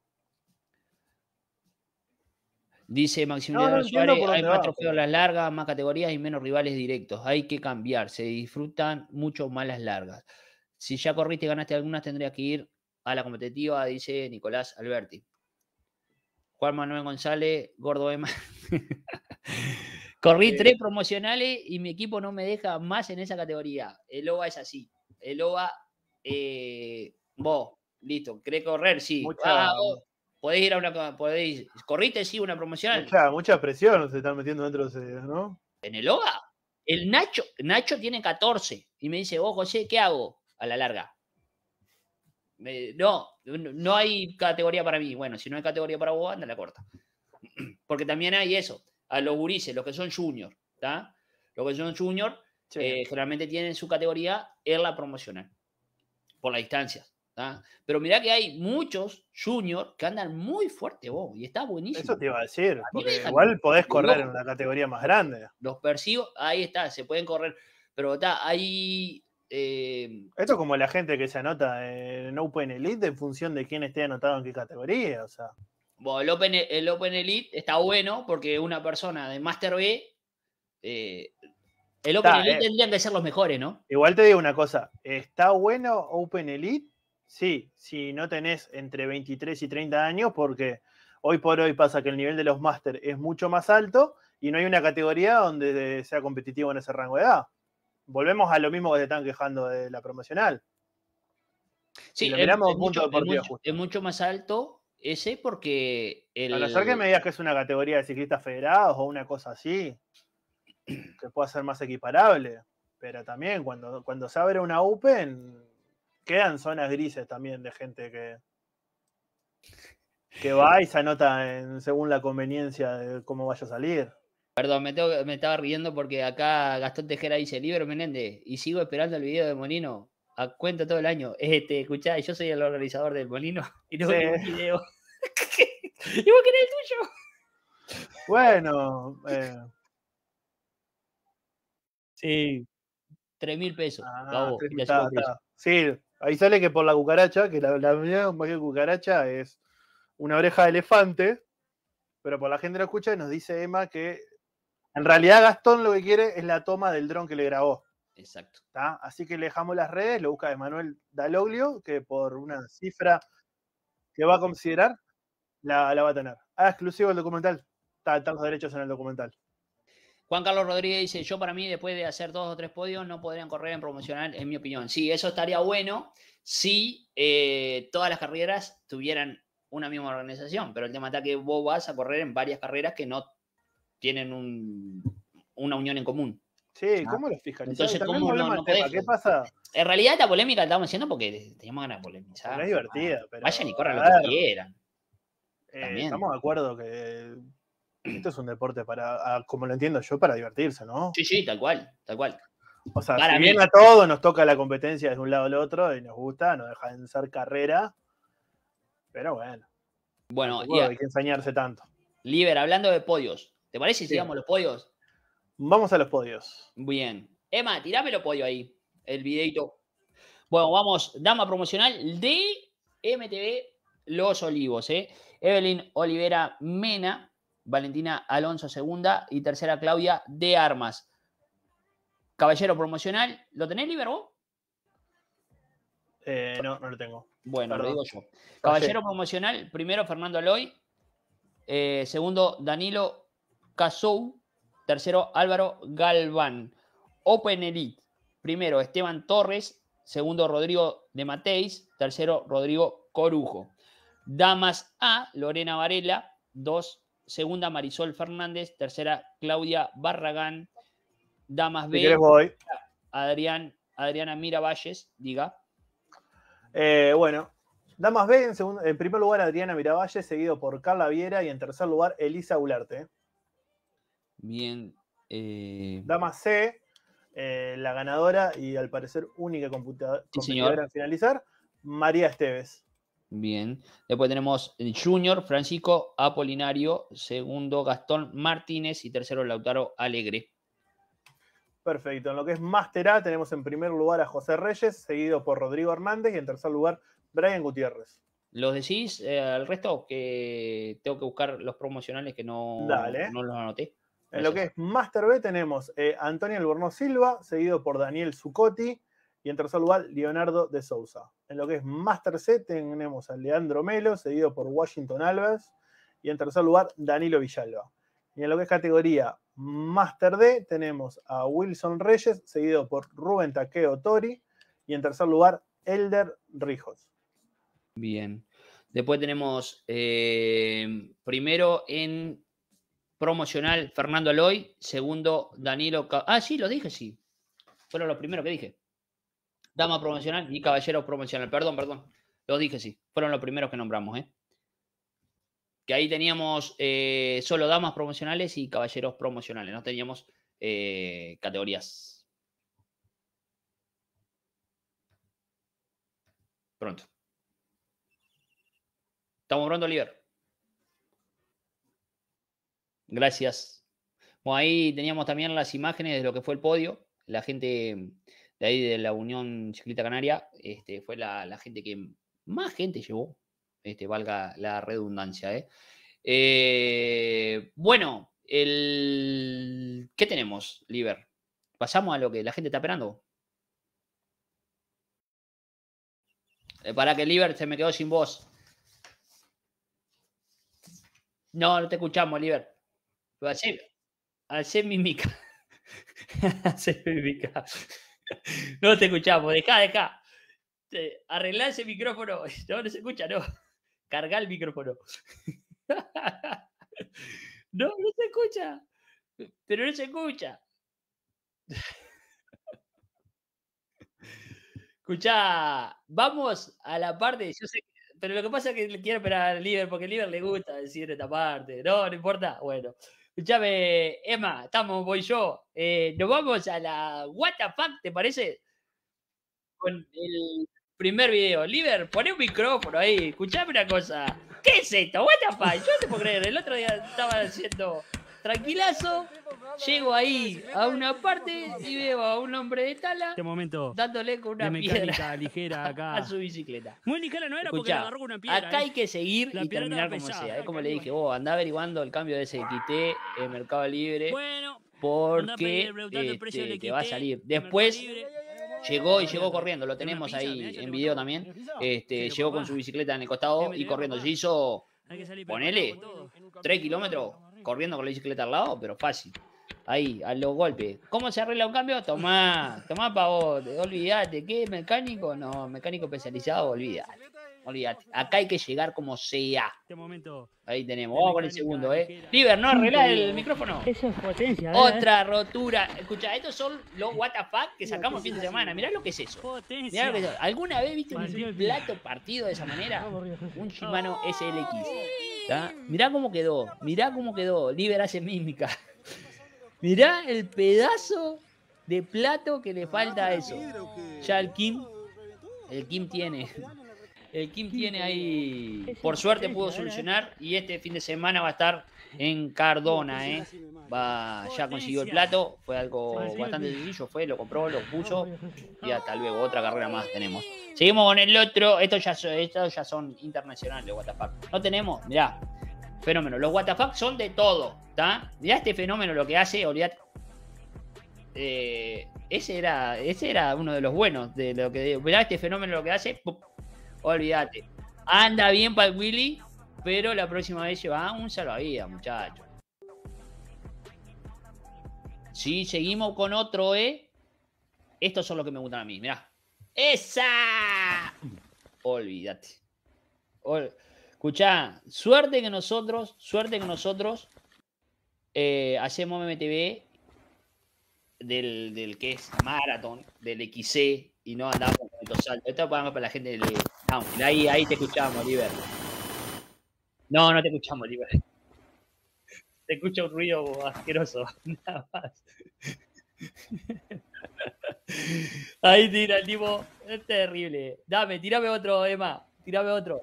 Dice No, no Maximiliano entiendo Suárez, por hay dónde más va. trofeos a pero- las largas, más categorías y menos rivales directos. Hay que cambiar, se disfrutan mucho más las largas. Si ya corriste y ganaste algunas, tendrías que ir a la competitiva, dice Nicolás Alberti. Juan Manuel González, Gordo Emma. Corrí Eh, tres promocionales y mi equipo no me deja más en esa categoría. El O V A es así. El O V A, eh, vos, listo, ¿querés correr? Sí. mucha, Ah, vos podés ir a una. Podés, ¿corriste? Sí, una promocional. mucha, mucha presión se están metiendo dentro de ese, ¿no? En el O V A. El Nacho, Nacho tiene catorce y me dice, vos, José, ¿qué hago a la larga? Me- no, no hay categoría para mí. Bueno, si no hay categoría para vos, anda a la corta. Porque también hay eso, a los gurises, los que son junior, ¿está? Los que son junior, Sí. eh, generalmente tienen su categoría en la promocional, por las distancias, ¿tá? Pero mirá que hay muchos junior que andan muy fuerte vos, y está buenísimo. Eso te iba a decir, A mí me porque dejan igual podés correr en loco. una categoría más grande. Los persigo, ahí está, se pueden correr, pero está, hay... eh, Esto es como la gente que se anota en Open Elite en función de quién esté anotado en qué categoría, o sea. bueno, el, Open, el Open Elite está bueno porque una persona de Master B, eh, el Open Está, Elite eh. tendrían que ser los mejores, ¿no? Igual te digo una cosa, ¿está bueno Open Elite? Sí, si no tenés entre veintitrés y treinta años, porque hoy por hoy pasa que el nivel de los Master es mucho más alto y no hay una categoría donde sea competitivo en ese rango de edad. Volvemos a lo mismo que se están quejando de la promocional. Sí, Si lo es, miramos es de un punto mucho, es, deportivo mucho, justo. es mucho más alto ese porque el... A no ser que me digas que es una categoría de ciclistas federados o una cosa así, que pueda ser más equiparable. Pero también cuando, cuando se abre una Open, quedan zonas grises también de gente que, que va y se anota en, según la conveniencia de cómo vaya a salir. Perdón, me, tengo, me estaba riendo porque acá Gastón Tejera dice, Libero Menéndez, y sigo esperando el video de Molino, a cuenta todo el año. Este, escuchá, yo soy el organizador del Molino y no Sí. tengo un video. ¿Y vos querés el tuyo? Bueno, eh, Sí. Tres mil pesos. ah, Cabo, tres- y te está, hacemos el está. Sí, ahí sale que por la cucaracha, que la, la mía más que cucaracha es una oreja de elefante, pero por la gente lo escucha y nos dice Emma que en realidad Gastón lo que quiere es la toma del dron que le grabó. Exacto. ¿Tá? Así que le dejamos las redes, lo busca Emanuel Daloglio, que por una cifra que va a considerar, la, la va a tener. Ah, exclusivo el documental. Está, están los derechos en el documental. Juan Carlos Rodríguez dice, yo para mí después de hacer dos o tres podios no podrían correr en promocional, en mi opinión. Sí, eso estaría bueno si eh, todas las carreras tuvieran una misma organización, pero el tema está que vos vas a correr en varias carreras que no tienen un, una unión en común. Sí, ¿cómo los fiscalizás? Entonces, Y también ¿cómo volvemos no- al no tema. podés? ¿Qué pasa? En realidad esta polémica la estamos haciendo porque teníamos ganas de polemizar. Porque es divertida, pero, Vayan y corran a lo que ver, quieran. Eh, También. estamos de acuerdo que esto es un deporte para, a- como lo entiendo yo, para divertirse, ¿no? Sí, sí, tal cual, tal cual. O sea, Para si bien mí. a todos nos toca la competencia de un lado al otro y nos gusta, no deja de ser carrera, pero bueno, Bueno, tampoco y a- hay que ensañarse tanto. Liber, hablando de podios, ¿te parece si Sí. sigamos los podios? Vamos a los podios. Bien. Emma, tirame los podios ahí, el videito. Bueno, vamos, dama promocional de M T B Los Olivos, ¿eh? Evelyn Olivera Mena, Valentina Alonso segunda y tercera Claudia de Armas. Caballero promocional, ¿lo tenés, Liber, vos? Eh, no, no lo tengo. Bueno, Perdón. lo digo yo. Caballero promocional, primero Fernando Aloy, eh, segundo Danilo Casou, tercero Álvaro Galván. Open Elite, primero Esteban Torres, segundo Rodrigo de Mateis, tercero Rodrigo Corujo. Damas A, Lorena Varela, dos, segunda Marisol Fernández, tercera Claudia Barragán. Damas B, Si querés voy. Adrián, Adriana Miravalles, diga. Eh, bueno, Damas B, en, segundo, en primer lugar Adriana Miravalle, seguido por Carla Viera y en tercer lugar Elisa Ularte. Bien. Eh... Damas C, eh, la ganadora y al parecer única computa- Sí, competidora señor. en finalizar, María Esteves. Bien. Después tenemos el Junior, Francisco Apolinario, segundo Gastón Martínez y tercero Lautaro Alegre. Perfecto. En lo que es Master A tenemos en primer lugar a José Reyes, seguido por Rodrigo Hernández y en tercer lugar Brian Gutiérrez. ¿Los decís eh, al resto? Que tengo que buscar los promocionales que no, Dale. no los anoté. En lo que es Master B tenemos eh, Antonio Albornoz Silva, seguido por Daniel Zucotti y en tercer lugar Leonardo de Sousa. En lo que es Master C tenemos a Leandro Melo, seguido por Washington Alves y en tercer lugar Danilo Villalba. Y en lo que es categoría Master D tenemos a Wilson Reyes, seguido por Rubén Taqueo Tori y en tercer lugar Elder Rijos. Bien. Después tenemos eh, primero en promocional Fernando Aloy, segundo Danilo... Ca- ah, sí, lo dije, sí. Fueron los primeros que dije. Dama promocional y caballero promocional. Perdón, perdón. Los dije, sí. Fueron los primeros que nombramos, ¿eh? Que ahí teníamos eh, solo damas promocionales y caballeros promocionales. No teníamos eh, categorías. Pronto. Estamos pronto, Liber. Gracias. Bueno, ahí teníamos también las imágenes de lo que fue el podio. La gente de ahí de la Unión Ciclista Canaria este, fue la, la gente que más gente llevó. Este, valga la redundancia, ¿eh? Eh, bueno, el... ¿qué tenemos, Liber? ¿Pasamos a lo que la gente está esperando? Eh, para que Liber se me quedó sin voz. No, no te escuchamos, Liber. Hacé, hacé mímica. Hacé mímica. No te escuchamos. Dejá, dejá. Arreglá ese micrófono. No, no se escucha, no. Cargá el micrófono. No, no se escucha. Pero no se escucha. Escuchá, vamos a la parte. Yo sé, pero lo que pasa es que le quiero esperar al Liber, porque al Liber le gusta decir esta parte. No, no importa. Bueno, escúchame, Emma, estamos, voy yo. Eh, nos vamos a la What the fuck, ¿te parece? Con el primer video. Liber, poné un micrófono ahí. Escuchame una cosa. ¿Qué es esto? What the fuck? Yo no te puedo creer. El otro día estaba haciendo tranquilazo. Llego ahí a una parte y veo a un hombre de tala Este momento dándole con una de mecánica piedra ligera acá. a su bicicleta. Muy ligera no era porque Escuchá, le agarró con una piedra. acá ¿eh? hay que seguir La y piedra terminar estaba como pesada. sea. Es como le dije, vos andá averiguando el cambio de ese Equité en Mercado Libre Bueno, andá porque preguntando el precio del este, te va a Equité, salir. en Mercado Después Libre. llegó y llegó corriendo, lo Una tenemos pizza, ahí mirá, yo en te video contaba. también. ¿Tenés pizza? Este, Sí, llegó papá. con su bicicleta en el costado Me y llevé, corriendo. papá. Se hizo, Hay que salir ponele, preparado con todo. tres kilómetros corriendo con la bicicleta al lado, pero fácil. Ahí, a los golpes. ¿Cómo se arregla un cambio? Tomá, tomá pa' vos. Olvídate. ¿Qué? ¿Mecánico? No, mecánico especializado, olvídate. Olvídate. Acá hay que llegar como sea. Este momento. Ahí tenemos. De Vamos con el mecánica segundo, ¿eh? ligera. Liber, ¿no arreglás el micrófono? Eso es potencia. Otra rotura. Escucha, estos son los what the fuck que sacamos el fin de semana. Mirá lo que es eso. Mirá Potencia. lo que es eso. ¿Alguna vez viste Partió un el plato partido de esa manera? Un Shimano Oh. S L X. ¿Tá? Mirá cómo quedó. Mirá cómo quedó. Liber hace mímica. Mirá el pedazo de plato que le falta a eso. Ya el Kim, el Kim tiene, el Kim tiene ahí, por suerte pudo solucionar y este fin de semana va a estar en Cardona, ¿eh? Va, ya consiguió el plato, fue algo bastante sencillo, fue, lo compró, lo puso y hasta luego otra carrera más tenemos. Seguimos con el otro, estos ya, son- estos ya son internacionales, what the fuck. No tenemos, mirá. Fenómeno. Los what the fuck son de todo, ¿está? Mirá este fenómeno lo que hace, olvidate. Eh, ese era ese era uno de los buenos de lo que mirá este fenómeno lo que hace, ¡pum! Olvídate. Anda bien para el Willy, pero la próxima vez lleva un salvavidas, muchacho. Sí, seguimos con otro, ¿eh? Estos son los que me gustan a mí, mirá. ¡Esa! Olvídate. Ol... Escuchá, suerte que nosotros, suerte que nosotros eh, hacemos M T V del, del que es Marathon, del X C, y no andamos con estos saltos. Esto es para la gente del Downhill. Ahí, ahí te escuchamos, Oliver. No, no te escuchamos, Oliver. Te escucha un ruido asqueroso, nada más. Ahí tira el tipo, es terrible. Dame, tirame otro, Emma, tirame otro.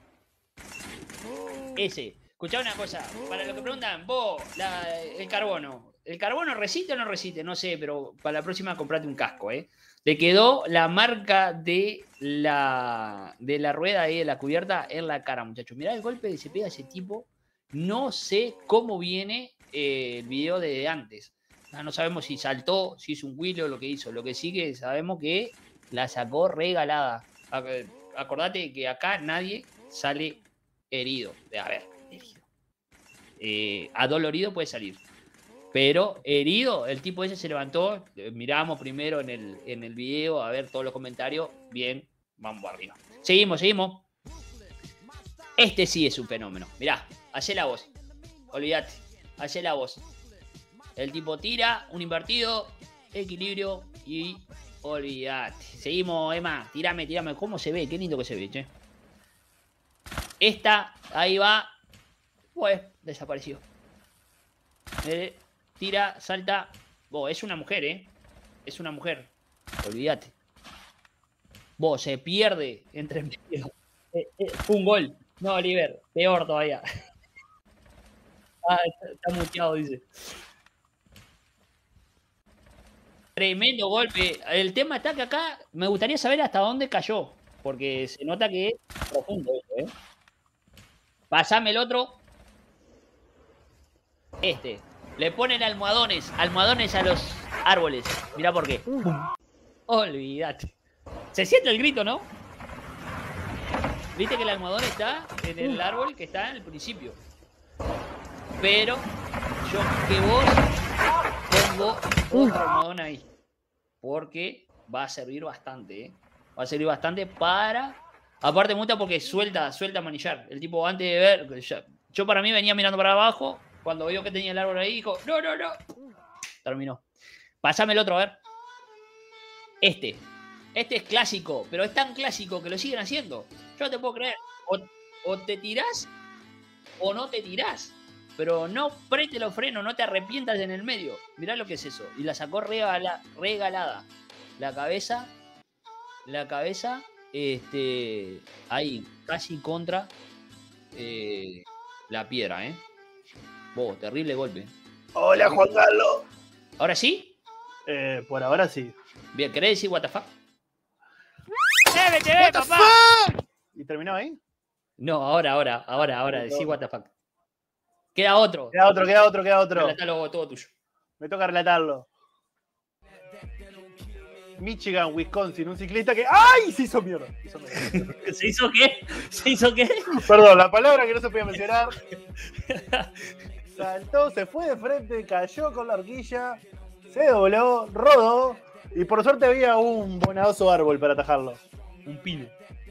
Ese. Escuchá una cosa, para los que preguntan, vos, la, el carbono, ¿el carbono resiste o no resiste? No sé, pero para la próxima comprate un casco, ¿eh? Le quedó la marca de la, de la rueda ahí de la cubierta en la cara, muchachos. Mirá el golpe que se pega ese tipo. No sé cómo viene eh, el video de antes. No sabemos si saltó, si hizo un wheel o lo que hizo. Lo que sí que sabemos que la sacó regalada. Acordate que acá nadie sale herido. A ver, herido. Eh, adolorido puede salir. Pero herido, el tipo ese se levantó. Miramos primero en el, en el video a ver todos los comentarios. Bien, vamos arriba. Seguimos, seguimos. Este sí es un fenómeno. Mirá, hacé la voz. Olvídate, hacé la voz. El tipo tira, un invertido, equilibrio y olvídate. Seguimos, Emma. Tírame, tírame. ¿Cómo se ve? Qué lindo que se ve, che. Esta, ahí va. Pues, desapareció. Eh, tira, salta. Vos, es una mujer, ¿eh? Es una mujer. Olvídate. Vos, se pierde entre medio. Eh, eh, un gol. No, Oliver. Peor todavía. Ah, está, está muteado, dice. Tremendo golpe. El tema está que acá me gustaría saber hasta dónde cayó. Porque se nota que es profundo esto, ¿eh? Pasame el otro. Este. Le ponen almohadones. Almohadones a los árboles. Mirá por qué. Olvídate. Se siente el grito, ¿no? Viste que el almohadón está en el árbol que está en el principio. Pero yo que vos pongo otro almohadón ahí. Porque va a servir bastante, ¿eh? Va a servir bastante para... Aparte me gusta porque suelta, suelta manillar. El tipo antes de ver... Ya, yo para mí venía mirando para abajo. Cuando vio que tenía el árbol ahí, dijo, no, no, no. Terminó. Pásame el otro, a ver. Este. Este es clásico, pero es tan clásico que lo siguen haciendo. Yo no te puedo creer. O, o te tirás o no te tirás. Pero no preste los frenos, no te arrepientas en el medio. Mirá lo que es eso. Y la sacó regala, regalada. La cabeza, la cabeza, este, ahí, casi contra eh, la piedra, ¿eh? Vos, terrible golpe. Hola, Juan Carlos. ¿Ahora sí? Eh, por ahora sí. Bien, ¿querés decir what the fuck? ¡M T V, papá! ¿Y terminó ahí? No, ahora, ahora, ahora, ahora, decí what the fuck. Queda otro. Queda otro, queda otro, queda otro. Relatalo todo tuyo. Me toca relatarlo. Michigan, Wisconsin, un ciclista que... ¡Ay! Se hizo mierda. Se hizo, mierda. ¿Se hizo qué? ¿Se hizo qué? Perdón, la palabra que no se podía mencionar. Saltó, se fue de frente, cayó con la horquilla, se dobló, rodó y por suerte había un bonadoso árbol para atajarlo. Un pino.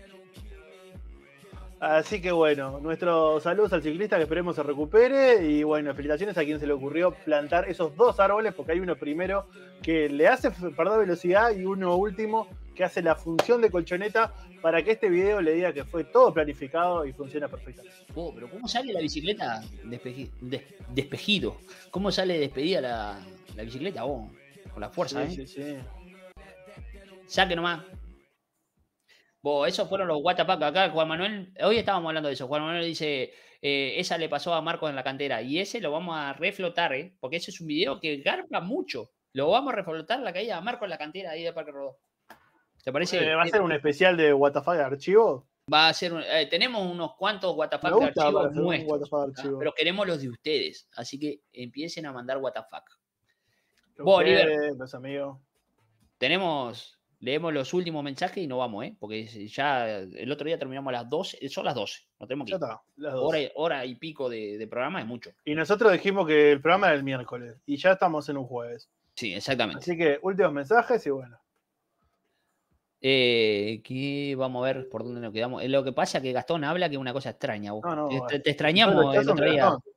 Así que bueno, nuestros saludos al ciclista, que esperemos se recupere. Y bueno, felicitaciones a quien se le ocurrió plantar esos dos árboles, porque hay uno primero que le hace perder velocidad y uno último que hace la función de colchoneta para que este video le diga que fue todo planificado y funciona perfectamente. Oh, pero ¿cómo sale la bicicleta despeji des despejido? ¿Cómo sale despedida la, la bicicleta? Oh, con la fuerza, sí, ¿eh? Sí, sí. Saque nomás. Bo, esos fueron los what the fuck. Acá Juan Manuel, hoy estábamos hablando de eso. Juan Manuel dice, eh, esa le pasó a Marcos en la cantera. Y ese lo vamos a reflotar, ¿eh? Porque ese es un video que garpa mucho. Lo vamos a reflotar, la caída de Marcos en la cantera ahí de Parque Rodó. ¿Te parece? Eh, ¿Va a ser un especial de what the fuck de archivo? Va a ser, un, eh, tenemos unos cuantos what the fuck de archivo nuestros, archivo. pero queremos los de ustedes. Así que empiecen a mandar what the fuck. Vos, Oliver, los amigos. Tenemos... Leemos los últimos mensajes y nos vamos, ¿eh? Porque ya el otro día terminamos a las doce. Son las doce. No tenemos que ir. Ya está, las doce. Hora, hora y pico de, de programa es mucho. Y nosotros dijimos que el programa era el miércoles. Y ya estamos en un jueves. Sí, exactamente. Así que últimos mensajes y bueno. Eh, aquí vamos a ver por dónde nos quedamos. Eh, Lo que pasa es que Gastón habla que es una cosa extraña. Vos. No, no, te, te Todos extrañamos los el chazos otro de día. Gastón.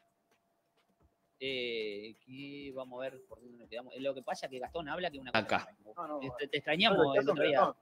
Eh, aquí vamos a ver por dónde nos quedamos. Eh, Lo que pasa es que Gastón habla que es una cosa Acá. extraña. No, no, Te, te Todos extrañamos los el chazos otro de día. Gastón.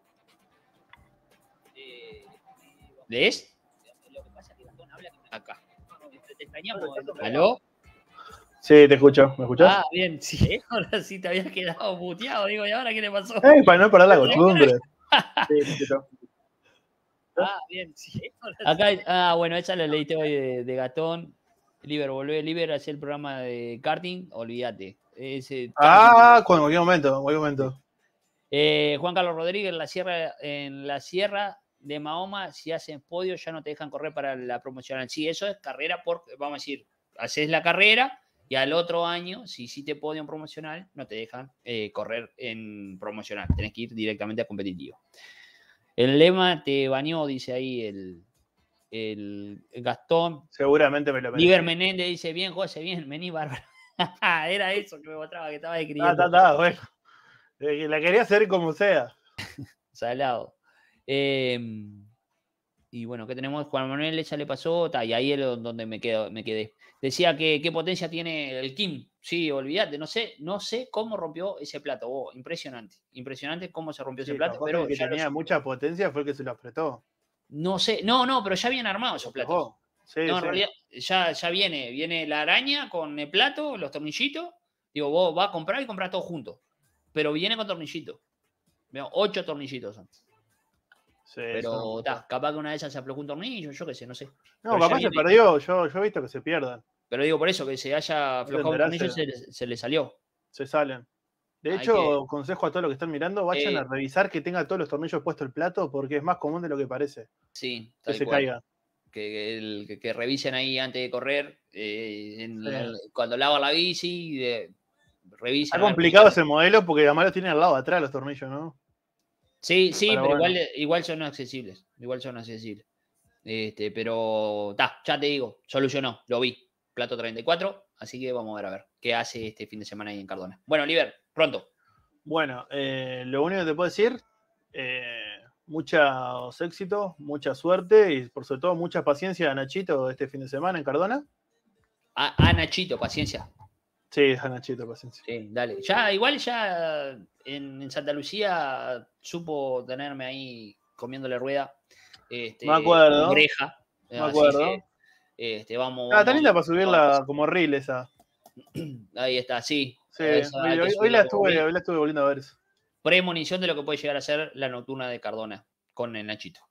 Eh, ¿Lees? Lo que pasa es que Gastón habla que es una acá. Te, te extrañamos el otro día. ¿Aló? Sí, te escucho. ¿Me escuchás? Ah, bien, sí. Ahora sí te habías quedado muteado. Digo, ¿y ahora qué le pasó? Eh, para no perder la costumbre. Sí, te escucho. Ah, bien, sí. Acá, hay- ah, bueno, esa la leíste hoy de, de Gastón. Liber, volvé. Liber, hacer el programa de karting, olvídate. Ese Ah, cuando, en cualquier momento, en cualquier momento. Eh, Juan Carlos Rodríguez, en la sierra, en la sierra de Mahoma, si hacen podio, ya no te dejan correr para la promocional. Sí, eso es carrera por, vamos a decir, haces la carrera y al otro año, si hiciste podio en promocional, no te dejan eh, correr en promocional. Tenés que ir directamente a competitivo. El lema te bañó, dice ahí el, el Gastón. Seguramente me lo merecí. Liber Menéndez dice, bien, José, bien, vení, bárbaro. Era eso que me mostraba que estaba Ah, escribiendo. está, está, bueno. Eh, La quería hacer como sea. Salado. Eh, y bueno, ¿qué tenemos? Juan Manuel ya le pasó, ta, y ahí es donde me, quedo, me quedé. Decía que qué potencia tiene el Kim. Sí, olvídate, no sé, no sé cómo rompió ese plato. Oh, impresionante, impresionante cómo se rompió Sí, ese plato, capaz pero el que ya tenía los- mucha potencia fue el que se lo apretó. no sé, no, no, pero ya habían armado esos platos. Ojo. Sí, No, en sí. realidad ya, ya viene, viene la araña con el plato, los tornillitos. Digo, vos vas a comprar y compras todo junto. Pero viene con tornillitos. Veo, ocho tornillitos son. Sí, Pero eso ta, no, capaz que una de esas se aflojó un tornillo, yo qué sé, no sé. no, Pero ya capaz se viene. perdió. Yo, yo he visto que se pierdan. Pero digo por eso, que se haya aflojado un enterás, tornillo se- se, le- se le salió. Se salen. De Hay hecho, que- consejo a todos los que están mirando, vayan Eh. a revisar que tenga todos los tornillos puestos el plato, porque es más común de lo que parece Sí, que tal se cual. caiga. Que, el- que- que revisen ahí antes de correr, eh, en Sí. la- cuando lava la bici, de, revisen. Está a ver cómo complicado están. ese modelo porque además los tienen al lado de atrás los tornillos, ¿no? Sí, sí, Pero pero bueno. igual, igual son accesibles. Igual son accesibles. Este, pero ta, ya te digo, solucionó, lo vi. Plato treinta y cuatro, así que vamos a ver a ver qué hace este fin de semana ahí en Cardona. Bueno, Oliver, pronto. Bueno, eh, lo único que te puedo decir, eh, muchos éxitos, mucha suerte y por sobre todo mucha paciencia a Nachito este fin de semana en Cardona. A, a Nachito, paciencia. Sí, a Nachito, paciencia. Sí, dale. Ya, igual ya en, en Santa Lucía supo tenerme ahí comiéndole rueda. Este, Me acuerdo. con Oreja. Me Así acuerdo. que, este, vamos. Ah, está vamos- linda para subirla como reel esa. Ahí está, sí. Sí, Esa hay hoy, que hoy- hoy subirla la como estuve, reel. hoy la estuve volviendo a ver. Eso. Premonición de lo que puede llegar a ser la nocturna de Cardona con el Nachito.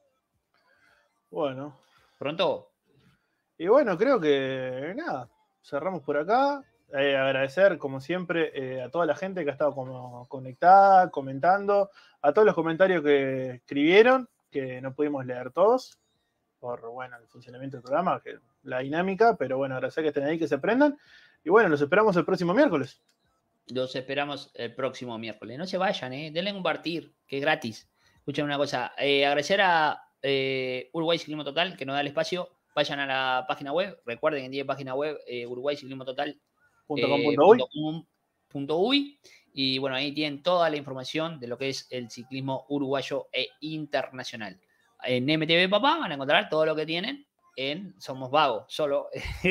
Bueno. ¿Pronto? Y bueno, creo que nada, cerramos por acá. Eh, agradecer, como siempre, eh, a toda la gente que ha estado como conectada, comentando, a todos los comentarios que escribieron, que no pudimos leer todos, por bueno, el funcionamiento del programa, que la dinámica, pero bueno, agradecer que estén ahí, que se prendan. Y bueno, los esperamos el próximo miércoles. Los esperamos el próximo miércoles. No se vayan, ¿eh? Denle un partir, que es gratis. Escuchen una cosa. Eh, agradecer a eh, Uruguay Ciclismo Total, que nos da el espacio. Vayan a la página web. Recuerden que tiene página web eh, Uruguay Ciclismo Total. Punto com eh, punto uy. punto com punto uy. Y bueno, ahí tienen toda la información de lo que es el ciclismo uruguayo e internacional. En M T V Papá van a encontrar todo lo que tienen en Somos Vagos. Solo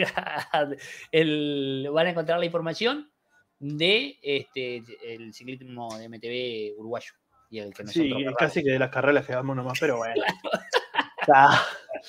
el, van a encontrar la información de este el ciclismo de M T V uruguayo. Y el que nosotros Sí, agarramos. casi que de las carreras quedamos nomás, pero bueno. Está.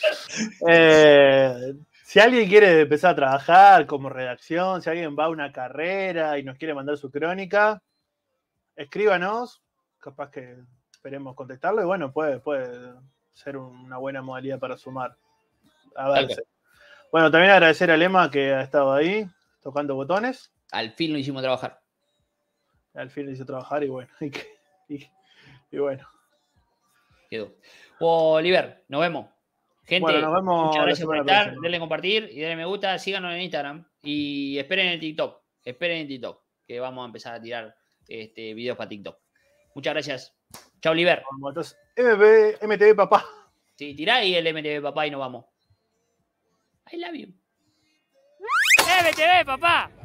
Eh, si alguien quiere empezar a trabajar como redacción, si alguien va a una carrera y nos quiere mandar su crónica, escríbanos, capaz que esperemos contestarlo y bueno, puede, puede ser una buena modalidad para sumar. A verse. Bueno, también agradecer a Lema que ha estado ahí tocando botones. Al fin lo hicimos trabajar. Al fin lo hizo trabajar y bueno, y, que- y- y bueno. Quedó. Oliver, nos vemos. Gente, Bueno, nos vemos muchas la gracias por semana estar. próxima. Denle compartir y denle me gusta. Síganos en Instagram y esperen en TikTok. Esperen en TikTok, que vamos a empezar a tirar este, videos para TikTok. Muchas gracias. Chao, Oliver. Entonces, M V, M T V papá. Sí, tirá ahí el M T V, papá, y nos vamos. I love you. ¡M T V, papá!